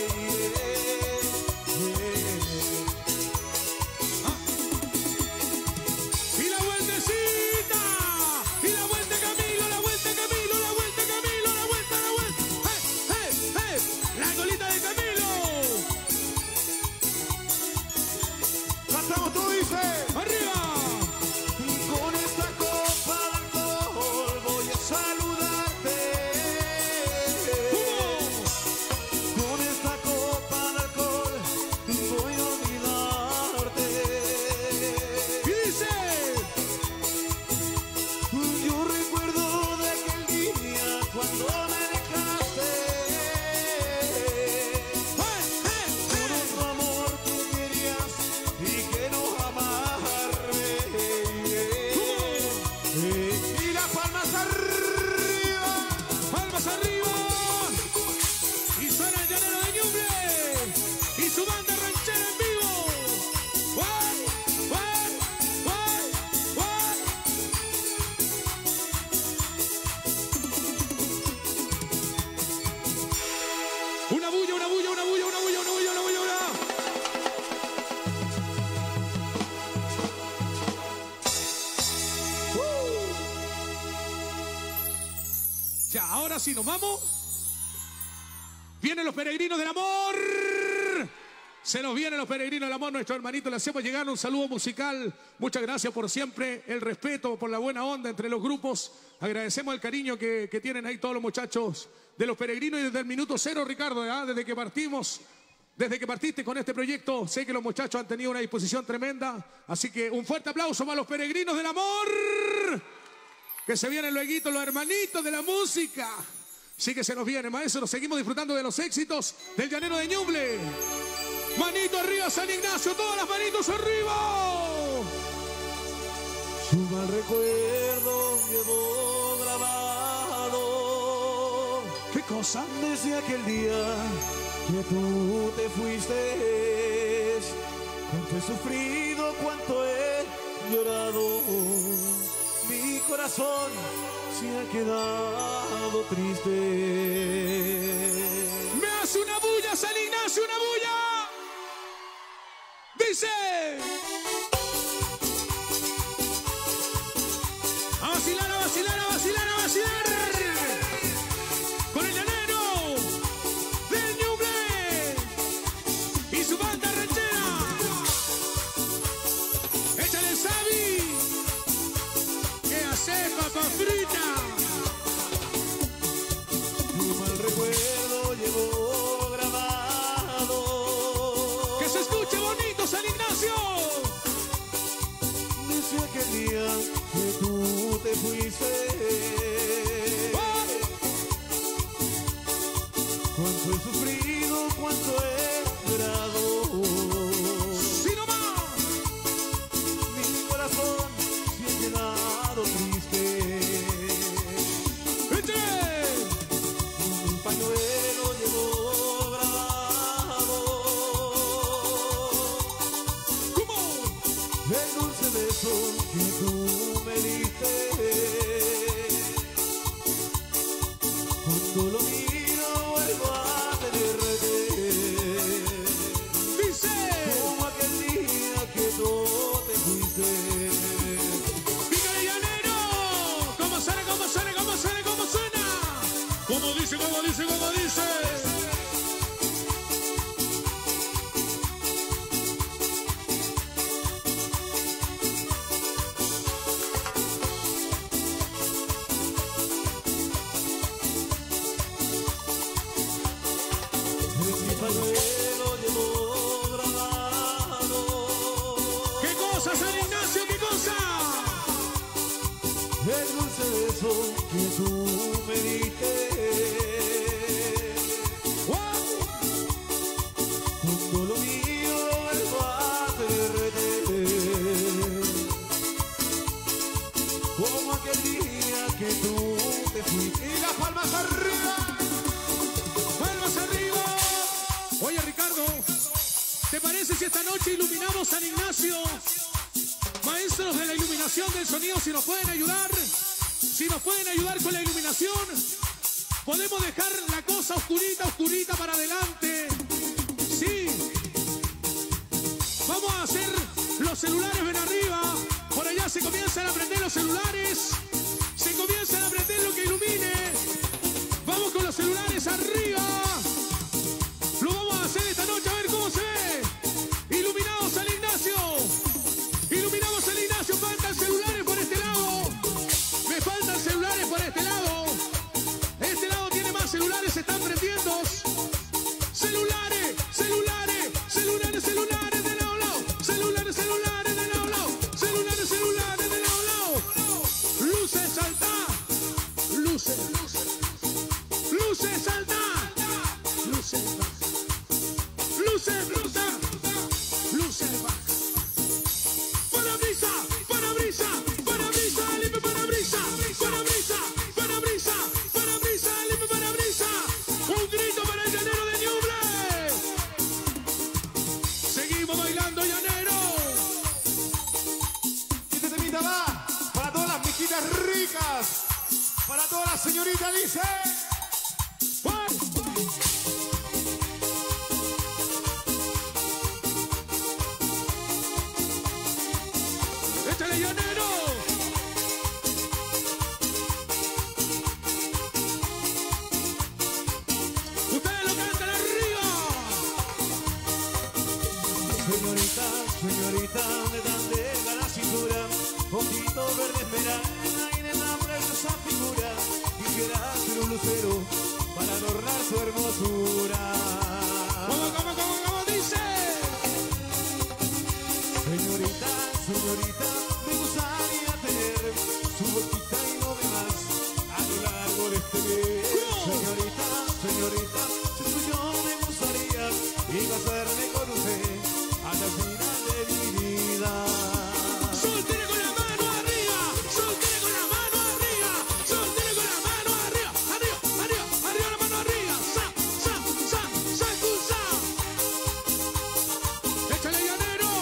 Y la vueltecita. Y la vuelta Camilo, la vuelta Camilo, la vuelta Camilo, la vuelta, la vuelta. ¡Hey, hey, hey! La colita de Camilo. Cantamos, tú dices. Arriba. Con esta copa de alcohol voy a saludarte. Con esta copa de alcohol voy a olvidarte. Y dice. Yo recuerdo de aquel día cuando me dejaste. ¡Hey, hey, Por hey! otro amor que querías y que no amarme. Y las palmas arriba. Palmas arriba. Y suena el llanero de Ñuble. Y su banda ranchera en vivo. ¡Guay! ¡Guay! ¡Guay! ¡Guay! Una bulla, una bulla, una bulla, una bulla, una bulla, una bulla, una. Ya, ahora sí nos vamos. Vienen los peregrinos del amor. Se nos vienen los peregrinos del amor, nuestro hermanito. Le hacemos llegar un saludo musical. Muchas gracias por siempre el respeto, por la buena onda entre los grupos. Agradecemos el cariño que tienen ahí todos los muchachos de los peregrinos. Y desde el minuto cero, Ricardo, desde que partimos, desde que partiste con este proyecto, sé que los muchachos han tenido una disposición tremenda. Así que un fuerte aplauso para los peregrinos del amor. Que se vienen luego los hermanitos de la música. Sí que se nos viene, maestro. Seguimos disfrutando de los éxitos del llanero de Ñuble. Manito arriba, San Ignacio. Todas las manitos arriba. Su mal recuerdo quedó grabado. ¿Qué cosa? Desde aquel día que tú te fuiste, cuánto he sufrido, cuánto he llorado. Mi corazón se ha quedado triste. Me hace una bulla, San Ignacio, una bulla. Dice. A vacilar, a vacilar, a vacilar, a vacilar. Con el llanero del Ñuble y su banda ranchera. Échale Sabi. ¿Qué hace, papa frita? Tu mal recuerdo llevó grabado. Que se escuche bonito, San Ignacio. Desde aquel día que tú te fuiste, el dulce beso que tú me diste. ¡Wow! Cuando lo mío vuelva a derretir, como aquel día que tú te fuiste. Y las palmas arriba, ¡Palmas arriba! Oye, Ricardo, ¿te parece si esta noche iluminamos San Ignacio? Maestros de la iluminación del sonido, si nos pueden ayudar. Si nos pueden ayudar con la iluminación, podemos dejar la cosa oscurita, oscurita para adelante. Sí. Vamos a hacer los celulares, ven arriba. Por allá se comienzan a prender los celulares. Se comienzan a prender lo que ilumine. Vamos con los celulares arriba. Lo vamos a hacer esta noche, a ver cómo se ve. Iluminados San Ignacio. Iluminamos San Ignacio. Faltan celulares por este lado. Me faltan celulares por este lado. Este lado tiene más celulares, se están prendiendo. Celulares, celulares, celulares, celulares de lado a lado. Celulares, celulares de lado a lado. Celulares, celulares de lado a lado. Luces, salta. Luces, luces. Luces, salta. Luces, baja. Luces, luces. Luces, baja. Parabrisa, parabrisa, parabrisa, limpia parabrisa, parabrisa, parabrisa, parabrisa, limpia parabrisa. Un grito para el llanero de Ñuble. Seguimos bailando, llanero. y este temita va para todas las mijitas ricas, para todas las señoritas, dice. ¡Échale, llanero! ¡Ustedes lo cantan arriba! Señorita, señorita, de tan delga la cintura, ojito verde esmeralda y de tan preciosa figura, quisiera ser un lucero para adornar su hermosura. ¿Cómo dice? Señorita, señorita, me gustaría tener su boquita y lo demás a lo largo de este mes. Señorita, señorita, si tú y yo me gustaría y casarme con usted hasta el final de mi vida. ¡Soltero con la mano arriba! ¡Soltero con la mano arriba! ¡Soltero con la mano arriba! ¡Arriba, arriba, arriba la mano arriba! ¡Sa, sa, sa, sa, sa! ¡Échale, llanero!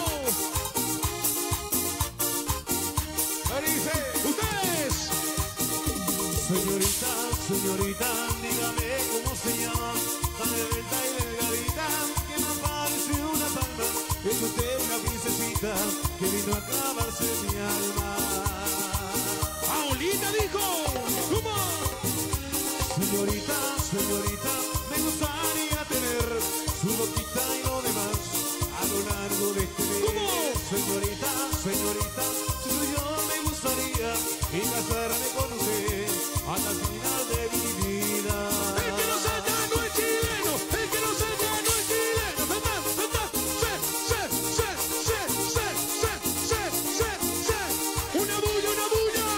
Dice, ¡Ustedes! señorita, señorita, dígame cómo se llama, tan delgada y delgadita, que me parece una palma, es usted una princesita que vino a clavarse en mi alma. ¡Paulita dijo! ¿Cómo? Señorita, señorita, me gustaría tener su boquita y lo demás a lo largo de este mes. ¿Cómo? Señorita, señorita, si tú y yo me gustaría y casarme con usted hasta el final de mi vida. El que no salta no es chileno, el que no salta no es chileno. ¡Salta, salta! ¡Se! ¡Una bulla, una bulla!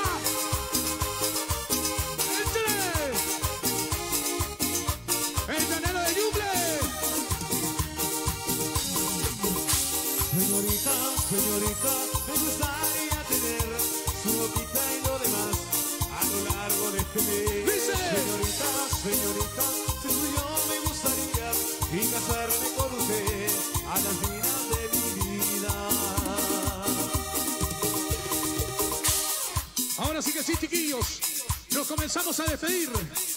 ¡Échale! ¡El llanero de Ñuble! Señorita, señorita, me gustaría tener su boquita y lo demás a lo largo de este mes. ¡Dice! Señorita, señorita, si tú y yo me gustaría y casarme con usted hasta el final de mi vida. Ahora sí que sí, chiquillos. Nos comenzamos a despedir.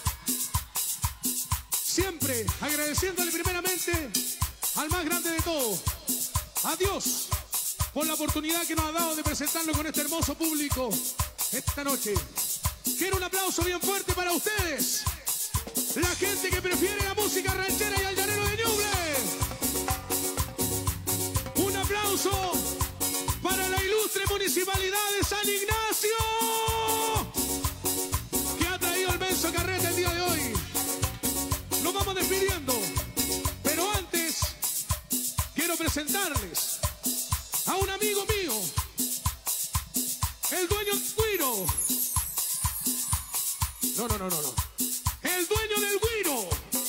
Siempre agradeciéndole primeramente al más grande de todo, a Dios, por la oportunidad que nos ha dado de presentarlo con este hermoso público esta noche. Quiero un aplauso bien fuerte para ustedes, la gente que prefiere la música ranchera y al llanero de Ñuble. Un aplauso para la ilustre municipalidad de San Ignacio, que ha traído el menso carrete el día de hoy. Nos vamos despidiendo, pero antes quiero presentarles a un amigo mío, el dueño del cuiro, No. El dueño del güiro.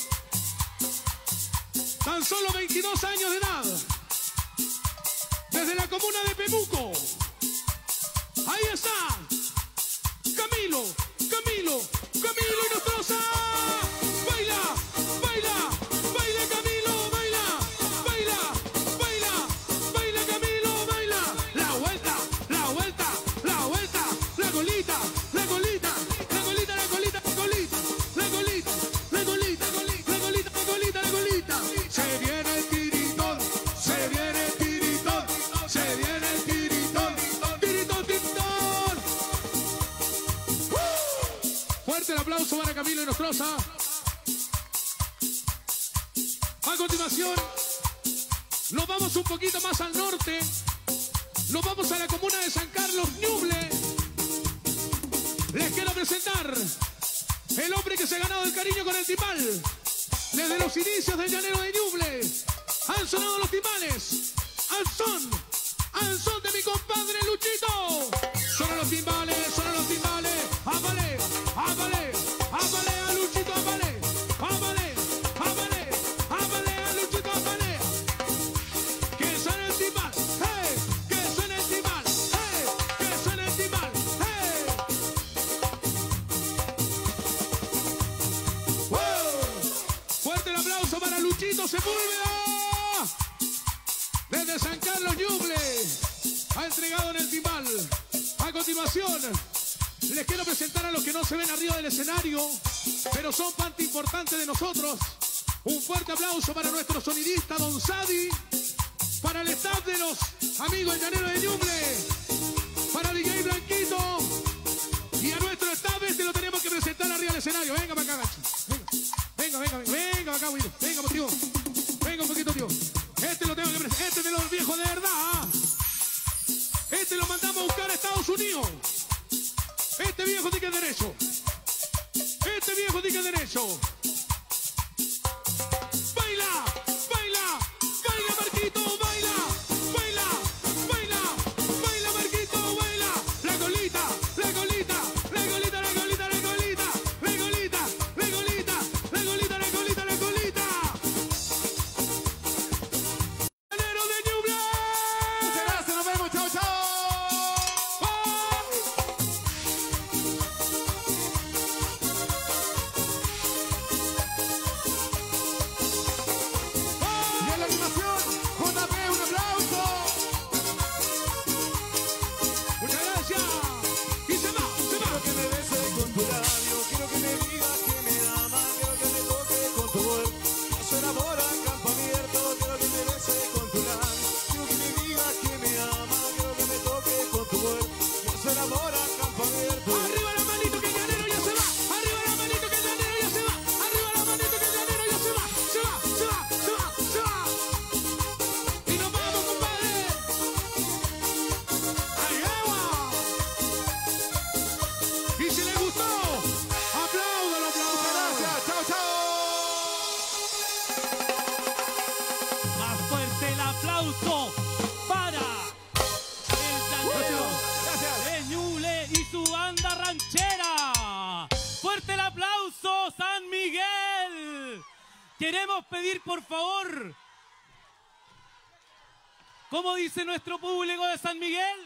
Tan solo 22 años de edad. Desde la comuna de Pemuco. Ahí está. Camilo Inostroza. Baila, Camilo, baila, Camilo, baila. La vuelta, la colita. Se viene el tiritón. Fuerte el aplauso para Camilo Inostroza. A continuación, nos vamos un poquito más al norte. Nos vamos a la comuna de San Carlos, Ñuble. Les quiero presentar el hombre que se ha ganado el cariño con el timbal. Desde los inicios del llanero de Ñuble han sonado los timbales. Al son de mi compadre Luchito. Sonan los timbales. Ámale, a Luchito, ámale, a Luchito, ámale. Que suene el timbal, que suene el timbal, que suene el timbal, Fuerte el aplauso para Luchito Sepúlveda. Desde San Carlos, Ñuble, ha entregado en el timbal. A continuación, les quiero presentar a los que no se ven arriba del escenario, pero son parte importante de nosotros. Un fuerte aplauso para nuestro sonidista, Don Sadi, para el staff de los amigos del llanero de Ñuble, para DJ Blanquito, y a nuestro staff lo tenemos que presentar arriba del escenario. Venga para acá, gacho. Venga para acá, Guido. Venga, tío. Venga un poquito, tío. Este lo tengo que presentar. Este es de los viejos de verdad. Este lo mandamos a buscar a Estados Unidos. Este viejo tiene derecho. Baila, Marquito, baila, Marquito, baila. La colita. Llanero de Ñuble. Muchas gracias, nos vemos, chao. Y en la animación, JP, un aplauso. Muchas gracias. Y se va. Quiero que me beses con tu labio, quiero que me digas que me amas, quiero que me toques con tu cuerpo. No se enamora a campo abierto, quiero que me beses con tu labio, quiero que me digas que me amas, quiero que me toques con tu cuerpo. No se enamora a campo abierto. Arriba la manito que el llanero ya se va. Arriba la manito que el llanero ya se va. Arriba la manito que el llanero ya se va. Se va. Y nos vamos, compadre. Ahí va. Y si le gustó, apláudalo. Gracias, chao. Más fuerte el aplauso para el llanero de Ñuble y su banda ranchera. Fuerte el aplauso, San Miguel. Queremos pedir, por favor, ¿cómo dice nuestro público de San Miguel?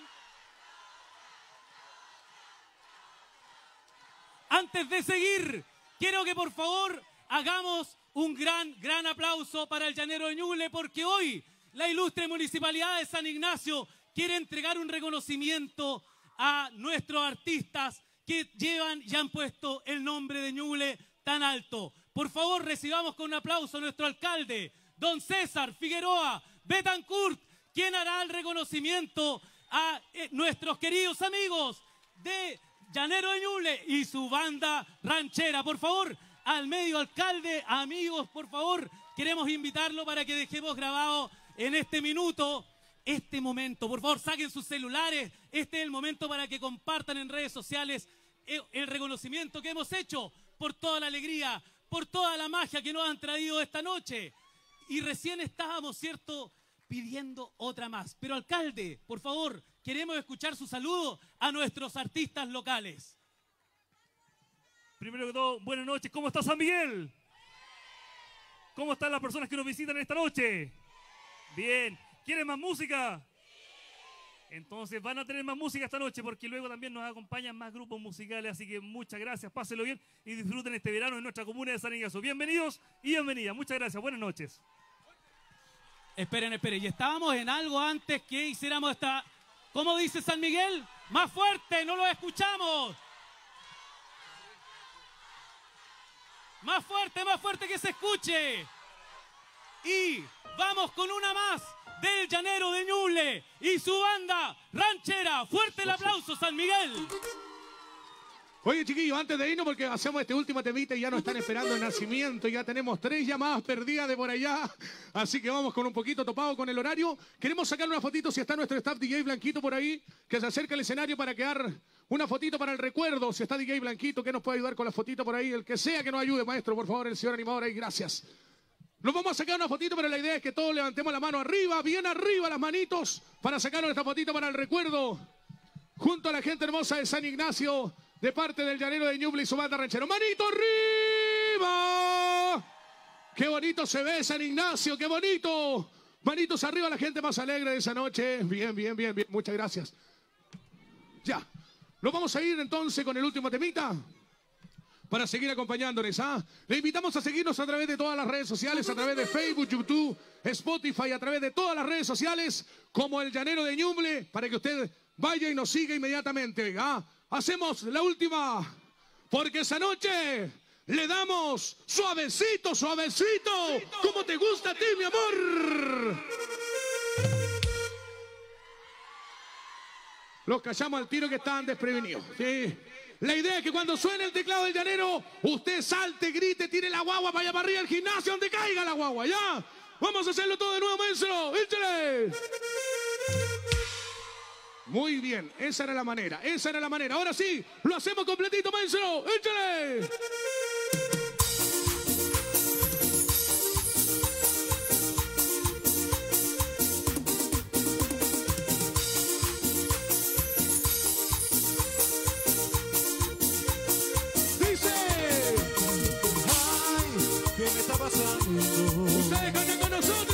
Antes de seguir, quiero que por favor hagamos un gran aplauso para el llanero de Ñuble, porque hoy la ilustre Municipalidad de San Ignacio quiere entregar un reconocimiento a nuestros artistas que llevan y han puesto el nombre de Ñuble tan alto. Por favor, recibamos con un aplauso a nuestro alcalde, don César Figueroa Betancourt, quien hará el reconocimiento a nuestros queridos amigos de Llanero de Ñuble y su banda ranchera. Por favor, al medio, alcalde, amigos, por favor, queremos invitarlo para que dejemos grabado en este minuto este momento. Por favor, saquen sus celulares. Este es el momento para que compartan en redes sociales el reconocimiento que hemos hecho por toda la alegría, por toda la magia que nos han traído esta noche. Y recién estábamos, ¿cierto?, pidiendo otra más. Pero, alcalde, por favor, queremos escuchar su saludo a nuestros artistas locales. Primero que todo, buenas noches. ¿Cómo está San Miguel? ¿Cómo están las personas que nos visitan esta noche? Bien. ¿Quieren más música? Entonces van a tener más música esta noche porque luego también nos acompañan más grupos musicales. Así que muchas gracias, pásenlo bien y disfruten este verano en nuestra comuna de San Ignacio. Bienvenidos y bienvenidas. Muchas gracias. Buenas noches. Esperen. Y estábamos en algo antes que hiciéramos esta... ¿Cómo dice San Miguel? ¡Más fuerte! ¡No lo escuchamos! ¡Más fuerte que se escuche! Y vamos con una más del Llanero de Ñuble y su banda ranchera. ¡Fuerte el aplauso, San Miguel! Oye, chiquillos, antes de irnos, porque hacemos este último temita y ya nos están esperando el nacimiento, ya tenemos 3 llamadas perdidas de por allá, así que vamos con un poquito topado con el horario. Queremos sacar una fotito, si está nuestro staff DJ Blanquito por ahí, que se acerque al escenario para quedar una fotito para el recuerdo. Si está DJ Blanquito, que nos puede ayudar con la fotito por ahí, el que sea que nos ayude, maestro, por favor, el señor animador ahí, gracias. Nos vamos a sacar una fotito, pero la idea es que todos levantemos la mano arriba, bien arriba las manitos, para sacar nuestra fotito para el recuerdo, junto a la gente hermosa de San Ignacio, de parte del Llanero de Ñuble y su banda ranchero. ¡Manito arriba! ¡Qué bonito se ve San Ignacio! ¡Qué bonito! Manitos arriba, la gente más alegre de esa noche. Bien. Muchas gracias. Ya. Nos vamos a ir entonces con el último temita para seguir acompañándoles. Le invitamos a seguirnos a través de todas las redes sociales, a través de Facebook, YouTube, Spotify, a través de todas las redes sociales, como el Llanero de Ñuble, para que usted vaya y nos siga inmediatamente. Hacemos la última, porque esa noche le damos suavecito, como te gusta a ti, mi amor. Los callamos al tiro que estaban desprevenidos. Sí. La idea es que cuando suene el teclado del llanero, usted salte, grite, tire la guagua para allá para arriba del gimnasio donde caiga la guagua, ¿ya? Vamos a hacerlo todo de nuevo, maestro. ¡Échale! Muy bien, esa era la manera. Ahora sí, lo hacemos completito, maestro. ¡Échale! Dice: Ay, ¿qué me está pasando? Ustedes cantan con nosotros.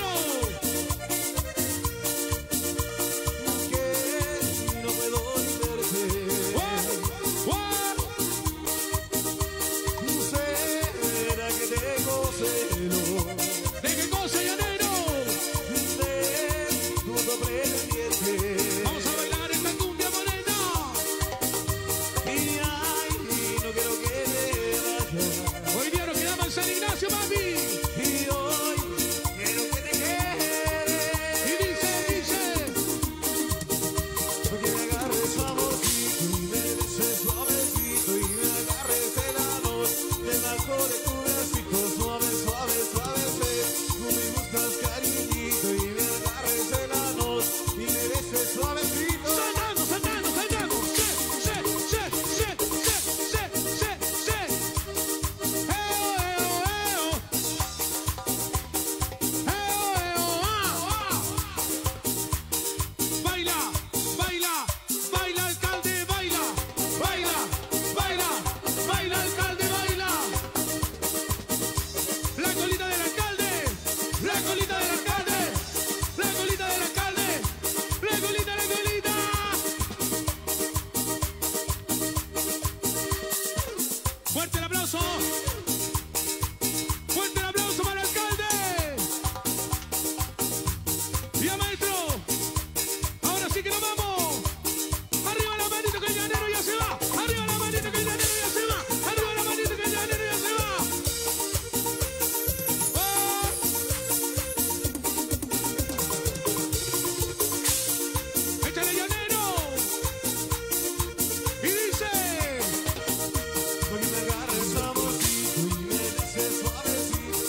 Porque me agarres suavecito y me beses suavecito.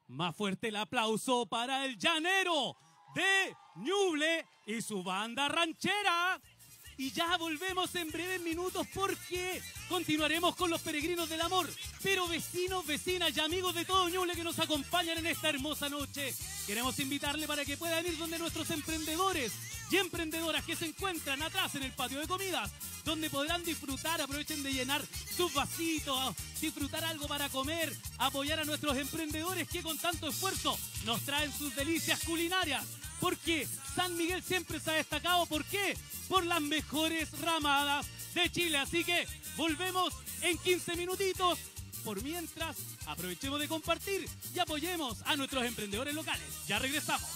Más fuerte el aplauso para el llanero de Ñuble y su banda ranchera. Y ya volvemos en breves minutos porque continuaremos con los peregrinos del amor. Pero vecinos, vecinas y amigos de todo Ñuble que nos acompañan en esta hermosa noche, queremos invitarle para que puedan ir donde nuestros emprendedores y emprendedoras que se encuentran atrás en el patio de comidas, donde podrán disfrutar, aprovechen de llenar sus vasitos, disfrutar algo para comer, apoyar a nuestros emprendedores que con tanto esfuerzo nos traen sus delicias culinarias. Porque San Miguel siempre se ha destacado, ¿por qué? Por las mejores ramadas de Chile. Así que volvemos en 15 minutitos. Por mientras, aprovechemos de compartir y apoyemos a nuestros emprendedores locales. Ya regresamos.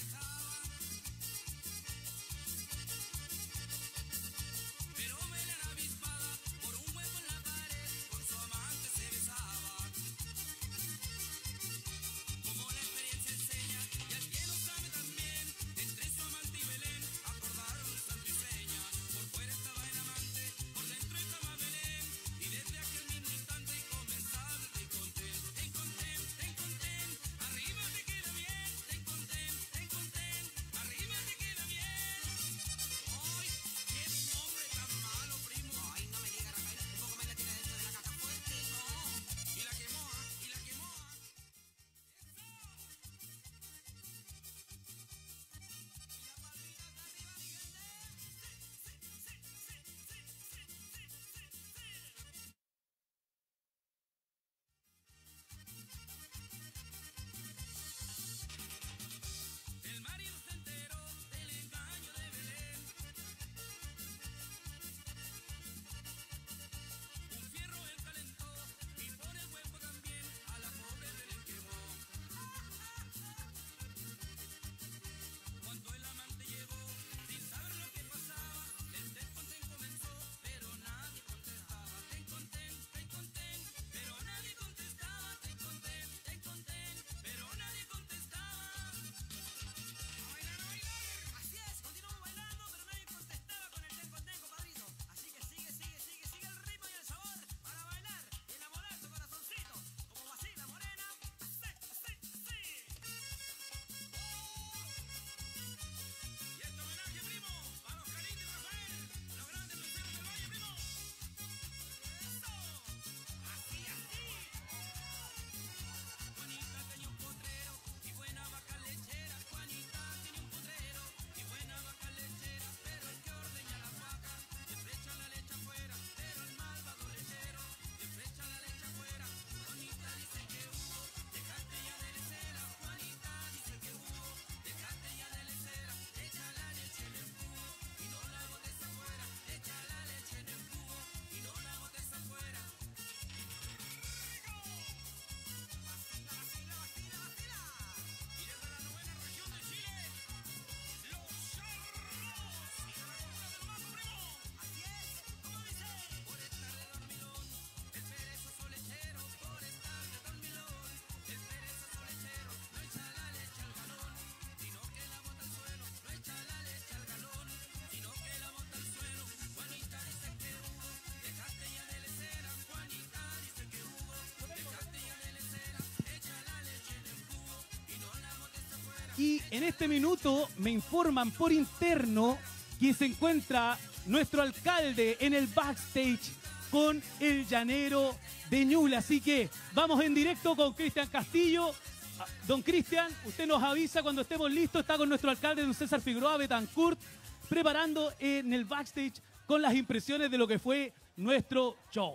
Y en este minuto me informan por interno que se encuentra nuestro alcalde en el backstage con el llanero de Ñuble. Así que vamos en directo con Cristian Castillo. Don Cristian, usted nos avisa cuando estemos listos. Está con nuestro alcalde, don César Figueroa Betancourt, preparando en el backstage con las impresiones de lo que fue nuestro show.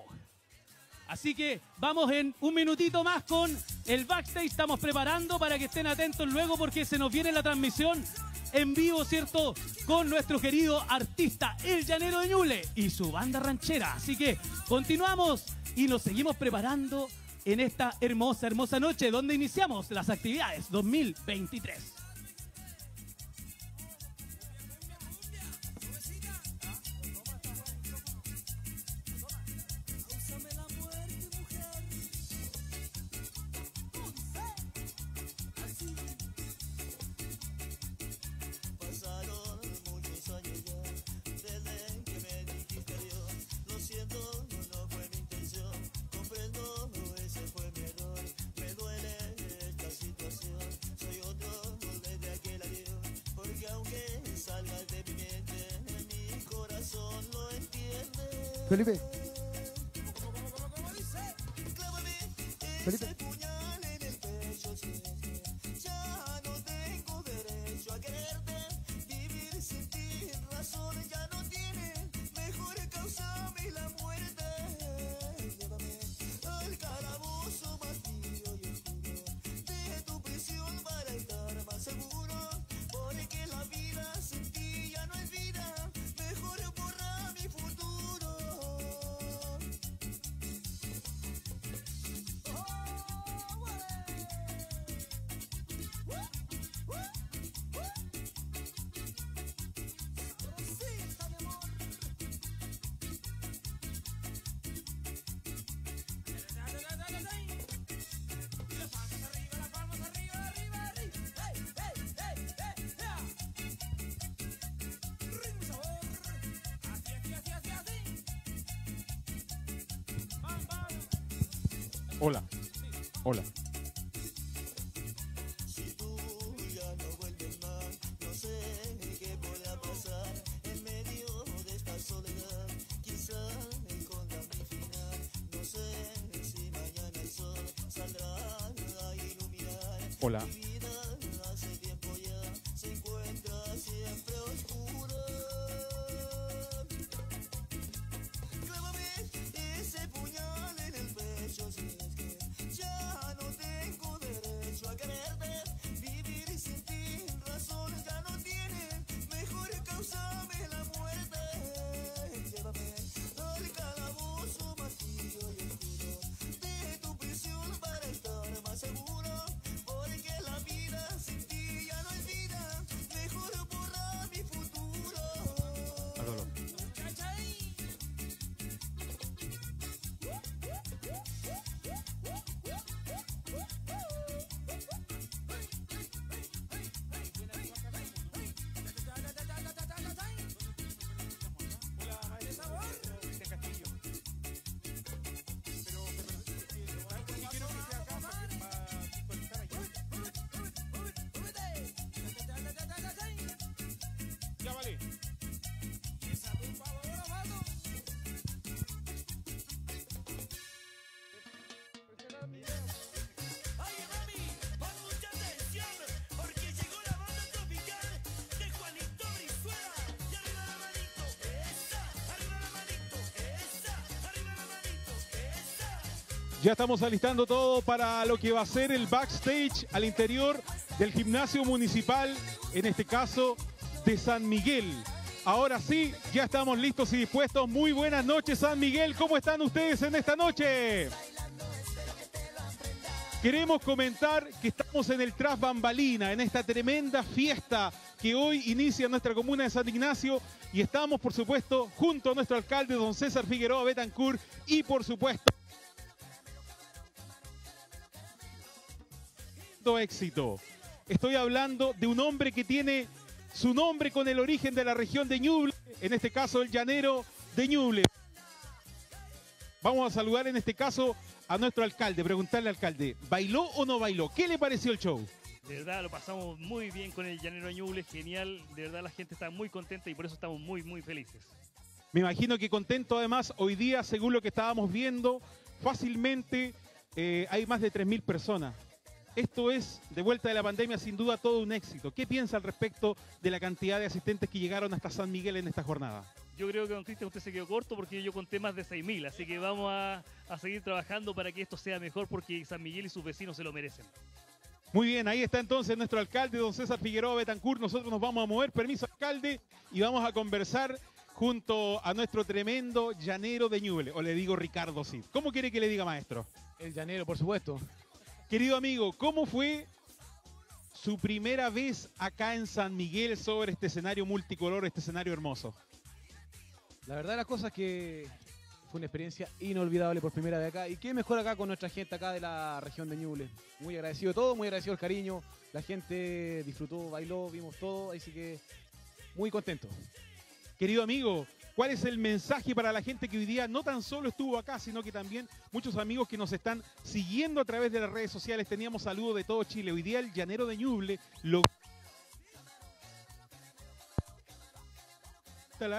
Así que vamos en un minutito más con el backstage. Estamos preparando para que estén atentos luego porque se nos viene la transmisión en vivo, ¿cierto? Con nuestro querido artista, el llanero de Ñuble y su banda ranchera. Así que continuamos y nos seguimos preparando en esta hermosa, hermosa noche donde iniciamos las actividades 2023. Ese fue mi error, me duele esta situación. Felipe. Felipe. Puñal en el pecho, si es que ya no tengo derecho a quererte. Vivir sin ti razón ya no tiene. Mejor causame la muerte. Llévame al calabozo más frío y oscuro de tu prisión para estar más seguro. Porque la vida sin ti ya no es vida. Mejor borra mi futuro. Hola. Hola. Si tú ya no vuelves más, no sé qué podrá pasar en medio de esta soledad. Quizá encontra mi final. No sé si mañana el sol saldrá a iluminar. Hola. Mi vida hace tiempo ya se encuentra siempre oscura. Clávame ese puñal en el pecho si es que ya no tengo derecho a quererte. Vivir sin ti razón ya no tiene. Mejor causame la muerte. Llévame al calabozo más frío y oscuro de tu prisión para estar más seguro. Porque la vida sin ti ya no es vida. Mejor borra mi futuro. Hágalo. Ya vale. Oye mami, pon mucha atención, porque llegó la banda tropical de Juanito Brizuela. Y arriba la manito, esa, arriba la manito, esa, arriba la manito, esa. Ya estamos alistando todo para lo que va a ser el backstage al interior del gimnasio municipal, en este caso de San Miguel. Ahora sí, ya estamos listos y dispuestos. Muy buenas noches, San Miguel. ¿Cómo están ustedes en esta noche? Queremos comentar que estamos en el Tras Bambalina, en esta tremenda fiesta que hoy inicia nuestra comuna de San Ignacio, y estamos, por supuesto, junto a nuestro alcalde, don César Figueroa Betancur, y por supuesto, éxito. Estoy hablando de un hombre que tiene su nombre con el origen de la región de Ñuble, en este caso el llanero de Ñuble. Vamos a saludar en este caso a nuestro alcalde, preguntarle al alcalde, ¿bailó o no bailó? ¿Qué le pareció el show? De verdad, lo pasamos muy bien con el Llanero Ñuble, genial. De verdad, la gente está muy contenta y por eso estamos muy, muy felices. Me imagino que contento además hoy día, según lo que estábamos viendo, fácilmente hay más de 3.000 personas. Esto es, de vuelta de la pandemia, sin duda todo un éxito. ¿Qué piensa al respecto de la cantidad de asistentes que llegaron hasta San Miguel en esta jornada? Yo creo que, don Cristian, usted se quedó corto porque yo conté más de 6.000, así que vamos a seguir trabajando para que esto sea mejor porque San Miguel y sus vecinos se lo merecen. Muy bien, ahí está entonces nuestro alcalde, don César Figueroa Betancur. Nosotros nos vamos a mover, permiso alcalde, y vamos a conversar junto a nuestro tremendo llanero de Ñuble, o le digo Ricardo Cid. ¿Cómo quiere que le diga, maestro? El llanero, por supuesto. Querido amigo, ¿cómo fue su primera vez acá en San Miguel sobre este escenario multicolor, este escenario hermoso? La verdad de las cosas es que fue una experiencia inolvidable por primera vez acá. Y qué mejor acá con nuestra gente acá de la región de Ñuble. Muy agradecido de todo, muy agradecido el cariño. La gente disfrutó, bailó, vimos todo, así que muy contento. Querido amigo, ¿cuál es el mensaje para la gente que hoy día no tan solo estuvo acá, sino que también muchos amigos que nos están siguiendo a través de las redes sociales? Teníamos saludos de todo Chile. Hoy día el llanero de Ñuble logró instalar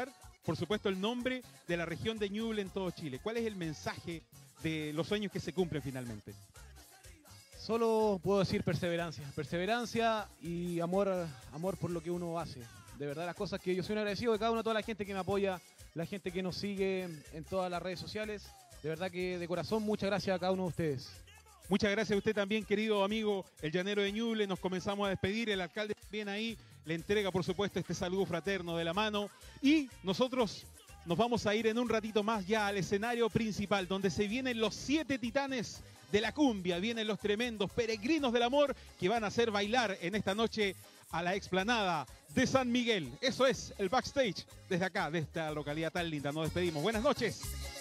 por supuesto, el nombre de la región de Ñuble en todo Chile. ¿Cuál es el mensaje de los sueños que se cumplen finalmente? Solo puedo decir perseverancia. Perseverancia y amor por lo que uno hace. De verdad, las cosas que yo soy un agradecido de cada una, toda la gente que me apoya, la gente que nos sigue en todas las redes sociales. De verdad que de corazón, muchas gracias a cada uno de ustedes. Muchas gracias a usted también, querido amigo, el llanero de Ñuble. Nos comenzamos a despedir. El alcalde también ahí le entrega, por supuesto, este saludo fraterno de la mano. Y nosotros nos vamos a ir en un ratito más ya al escenario principal, donde se vienen los 7 titanes de la cumbia. Vienen los tremendos peregrinos del amor que van a hacer bailar en esta noche a la explanada de San Miguel. Eso es el backstage desde acá, de esta localidad tan linda. Nos despedimos. Buenas noches.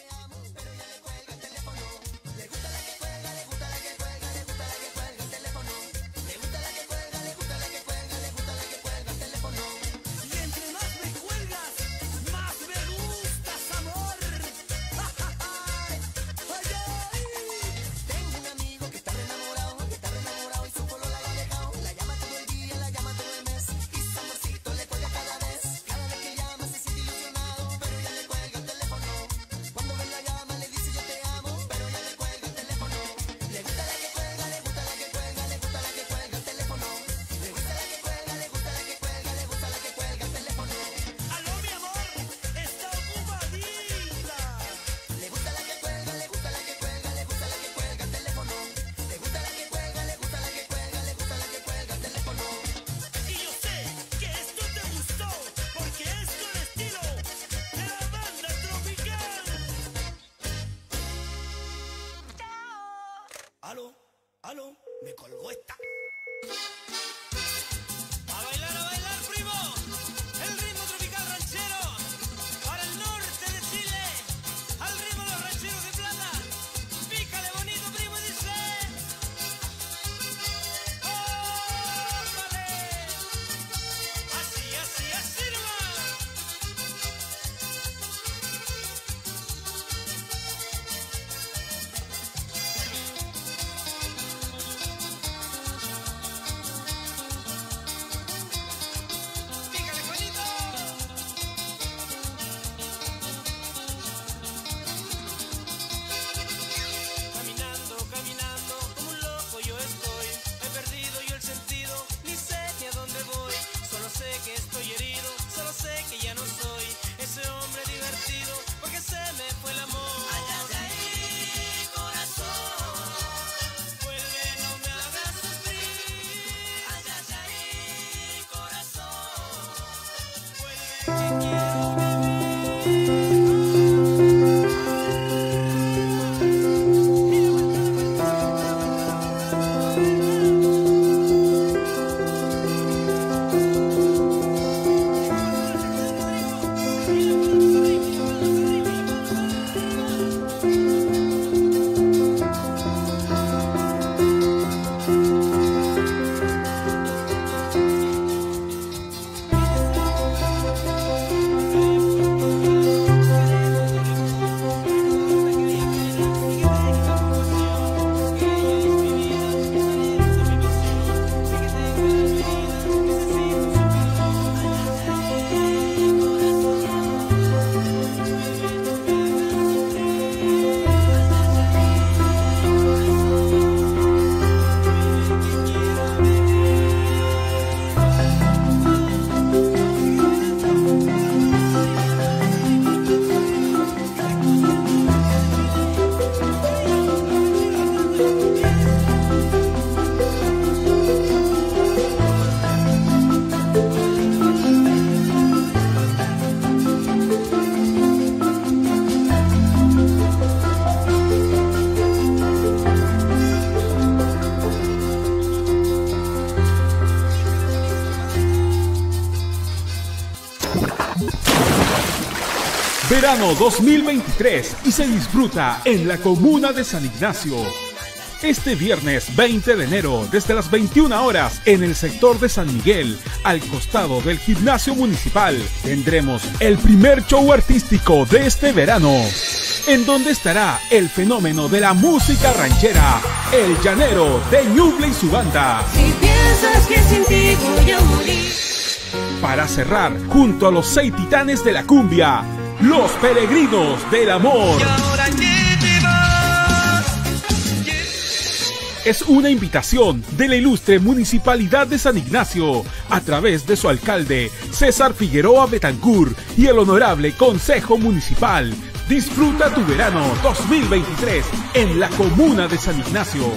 Aló, me colgó esta. A bailar, primo. El ritmo tropical ranchero. Para el norte de Chile. Al ritmo de los rancheros de plata. Pícale bonito, primo, dice. ¡Ópale! Así nomás. Verano 2023 y se disfruta en la comuna de San Ignacio. Este viernes 20 de enero, desde las 21 horas, en el sector de San Miguel, al costado del gimnasio municipal, tendremos el primer show artístico de este verano, en donde estará el fenómeno de la música ranchera, el llanero de Ñuble y su banda. Si piensas que sin ti voy a morir. Para cerrar, junto a los 6 titanes de la cumbia, Los Peregrinos del Amor. Es una invitación de la ilustre Municipalidad de San Ignacio a través de su alcalde César Figueroa Betancur y el honorable Consejo Municipal. Disfruta tu verano 2023 en la comuna de San Ignacio.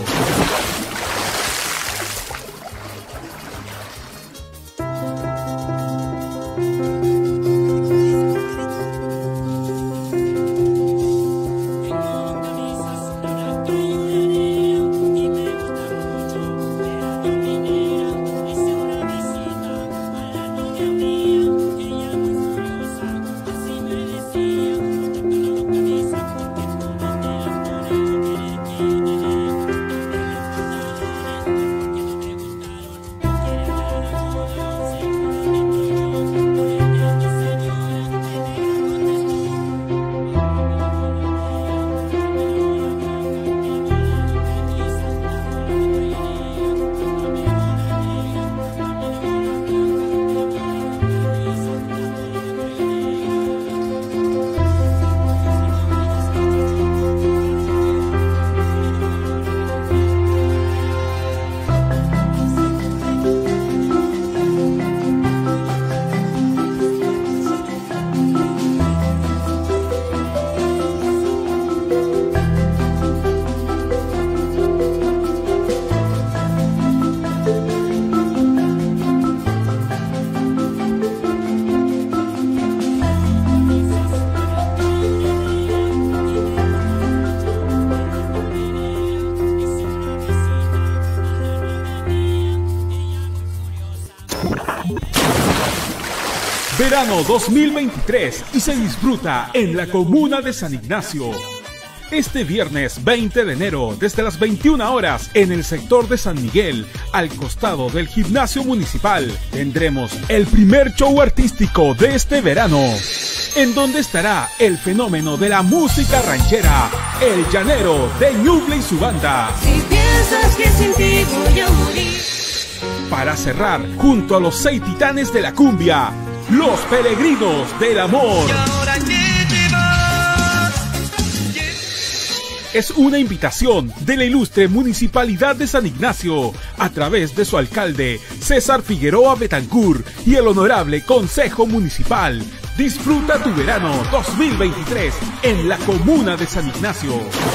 Verano 2023 y se disfruta en la comuna de San Ignacio. Este viernes 20 de enero, desde las 21 horas, en el sector de San Miguel, al costado del gimnasio municipal, tendremos el primer show artístico de este verano, en donde estará el fenómeno de la música ranchera, el llanero de Ñuble y su banda. Si piensas que sin ti voy a morir. Para cerrar, junto a los 6 titanes de la cumbia, Los Peregrinos del Amor. Es una invitación de la ilustre Municipalidad de San Ignacio a través de su alcalde César Figueroa Betancur y el honorable Consejo Municipal. Disfruta tu verano 2023 en la comuna de San Ignacio.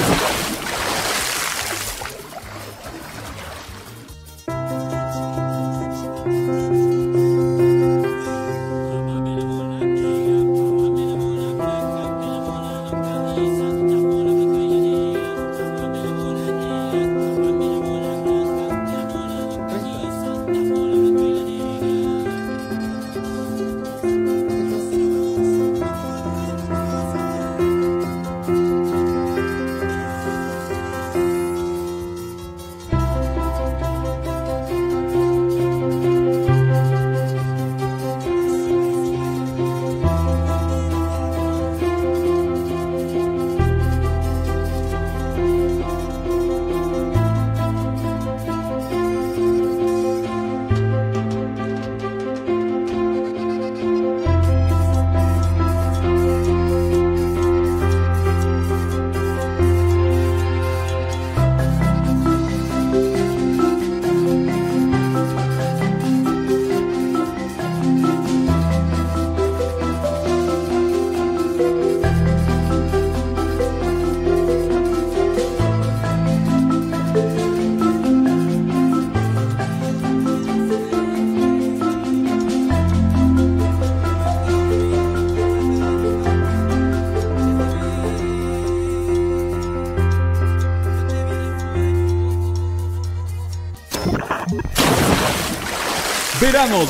Verano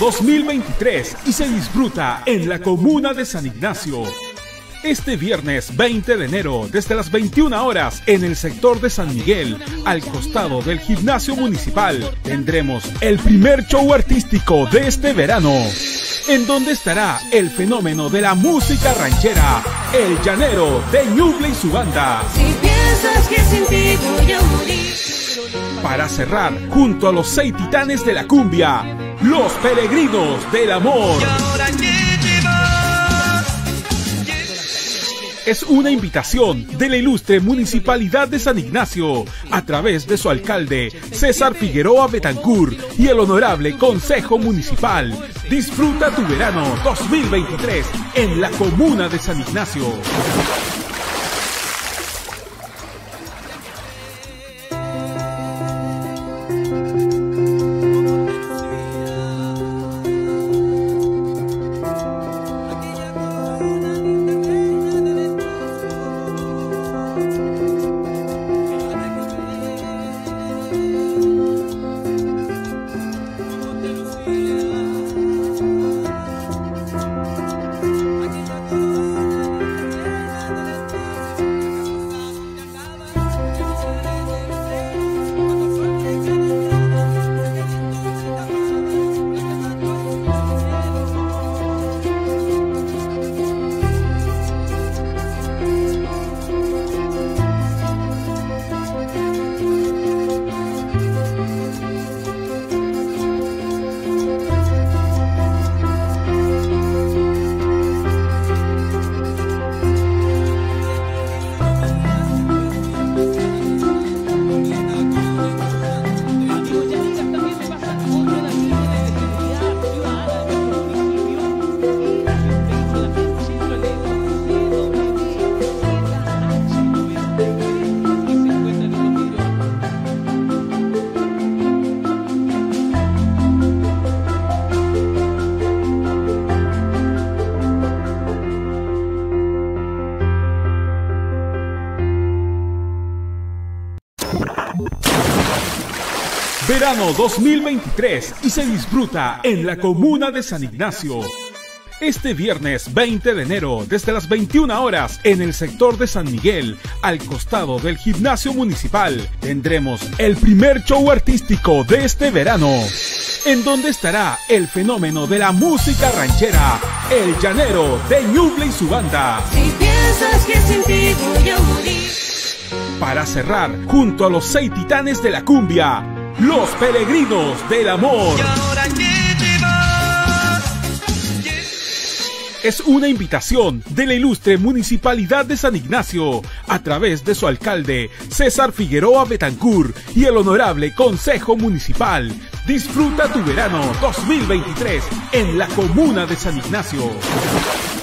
2023 y se disfruta en la comuna de San Ignacio. Este viernes 20 de enero, desde las 21 horas, en el sector de San Miguel, al costado del gimnasio municipal, tendremos el primer show artístico de este verano, en donde estará el fenómeno de la música ranchera, el llanero de Ñuble y su banda. Si piensas que sin ti voy a morir. Para cerrar, junto a los 6 titanes de la cumbia, Los Peregrinos del Amor. Es una invitación de la ilustre Municipalidad de San Ignacio a través de su alcalde César Figueroa Betancur y el honorable Consejo Municipal. Disfruta tu verano 2023 en la comuna de San Ignacio. Verano 2023 y se disfruta en la comuna de San Ignacio. Este viernes 20 de enero, desde las 21 horas, en el sector de San Miguel, al costado del gimnasio municipal, tendremos el primer show artístico de este verano, en donde estará el fenómeno de la música ranchera, El Llanero de Ñuble y su banda. Si piensas que sin ti voy a morir. Para cerrar, junto a los 6 titanes de la cumbia, Los Peregrinos del Amor. Es una invitación de la ilustre Municipalidad de San Ignacio a través de su alcalde César Figueroa Betancur y el honorable Consejo Municipal. Disfruta tu verano 2023 en la comuna de San Ignacio.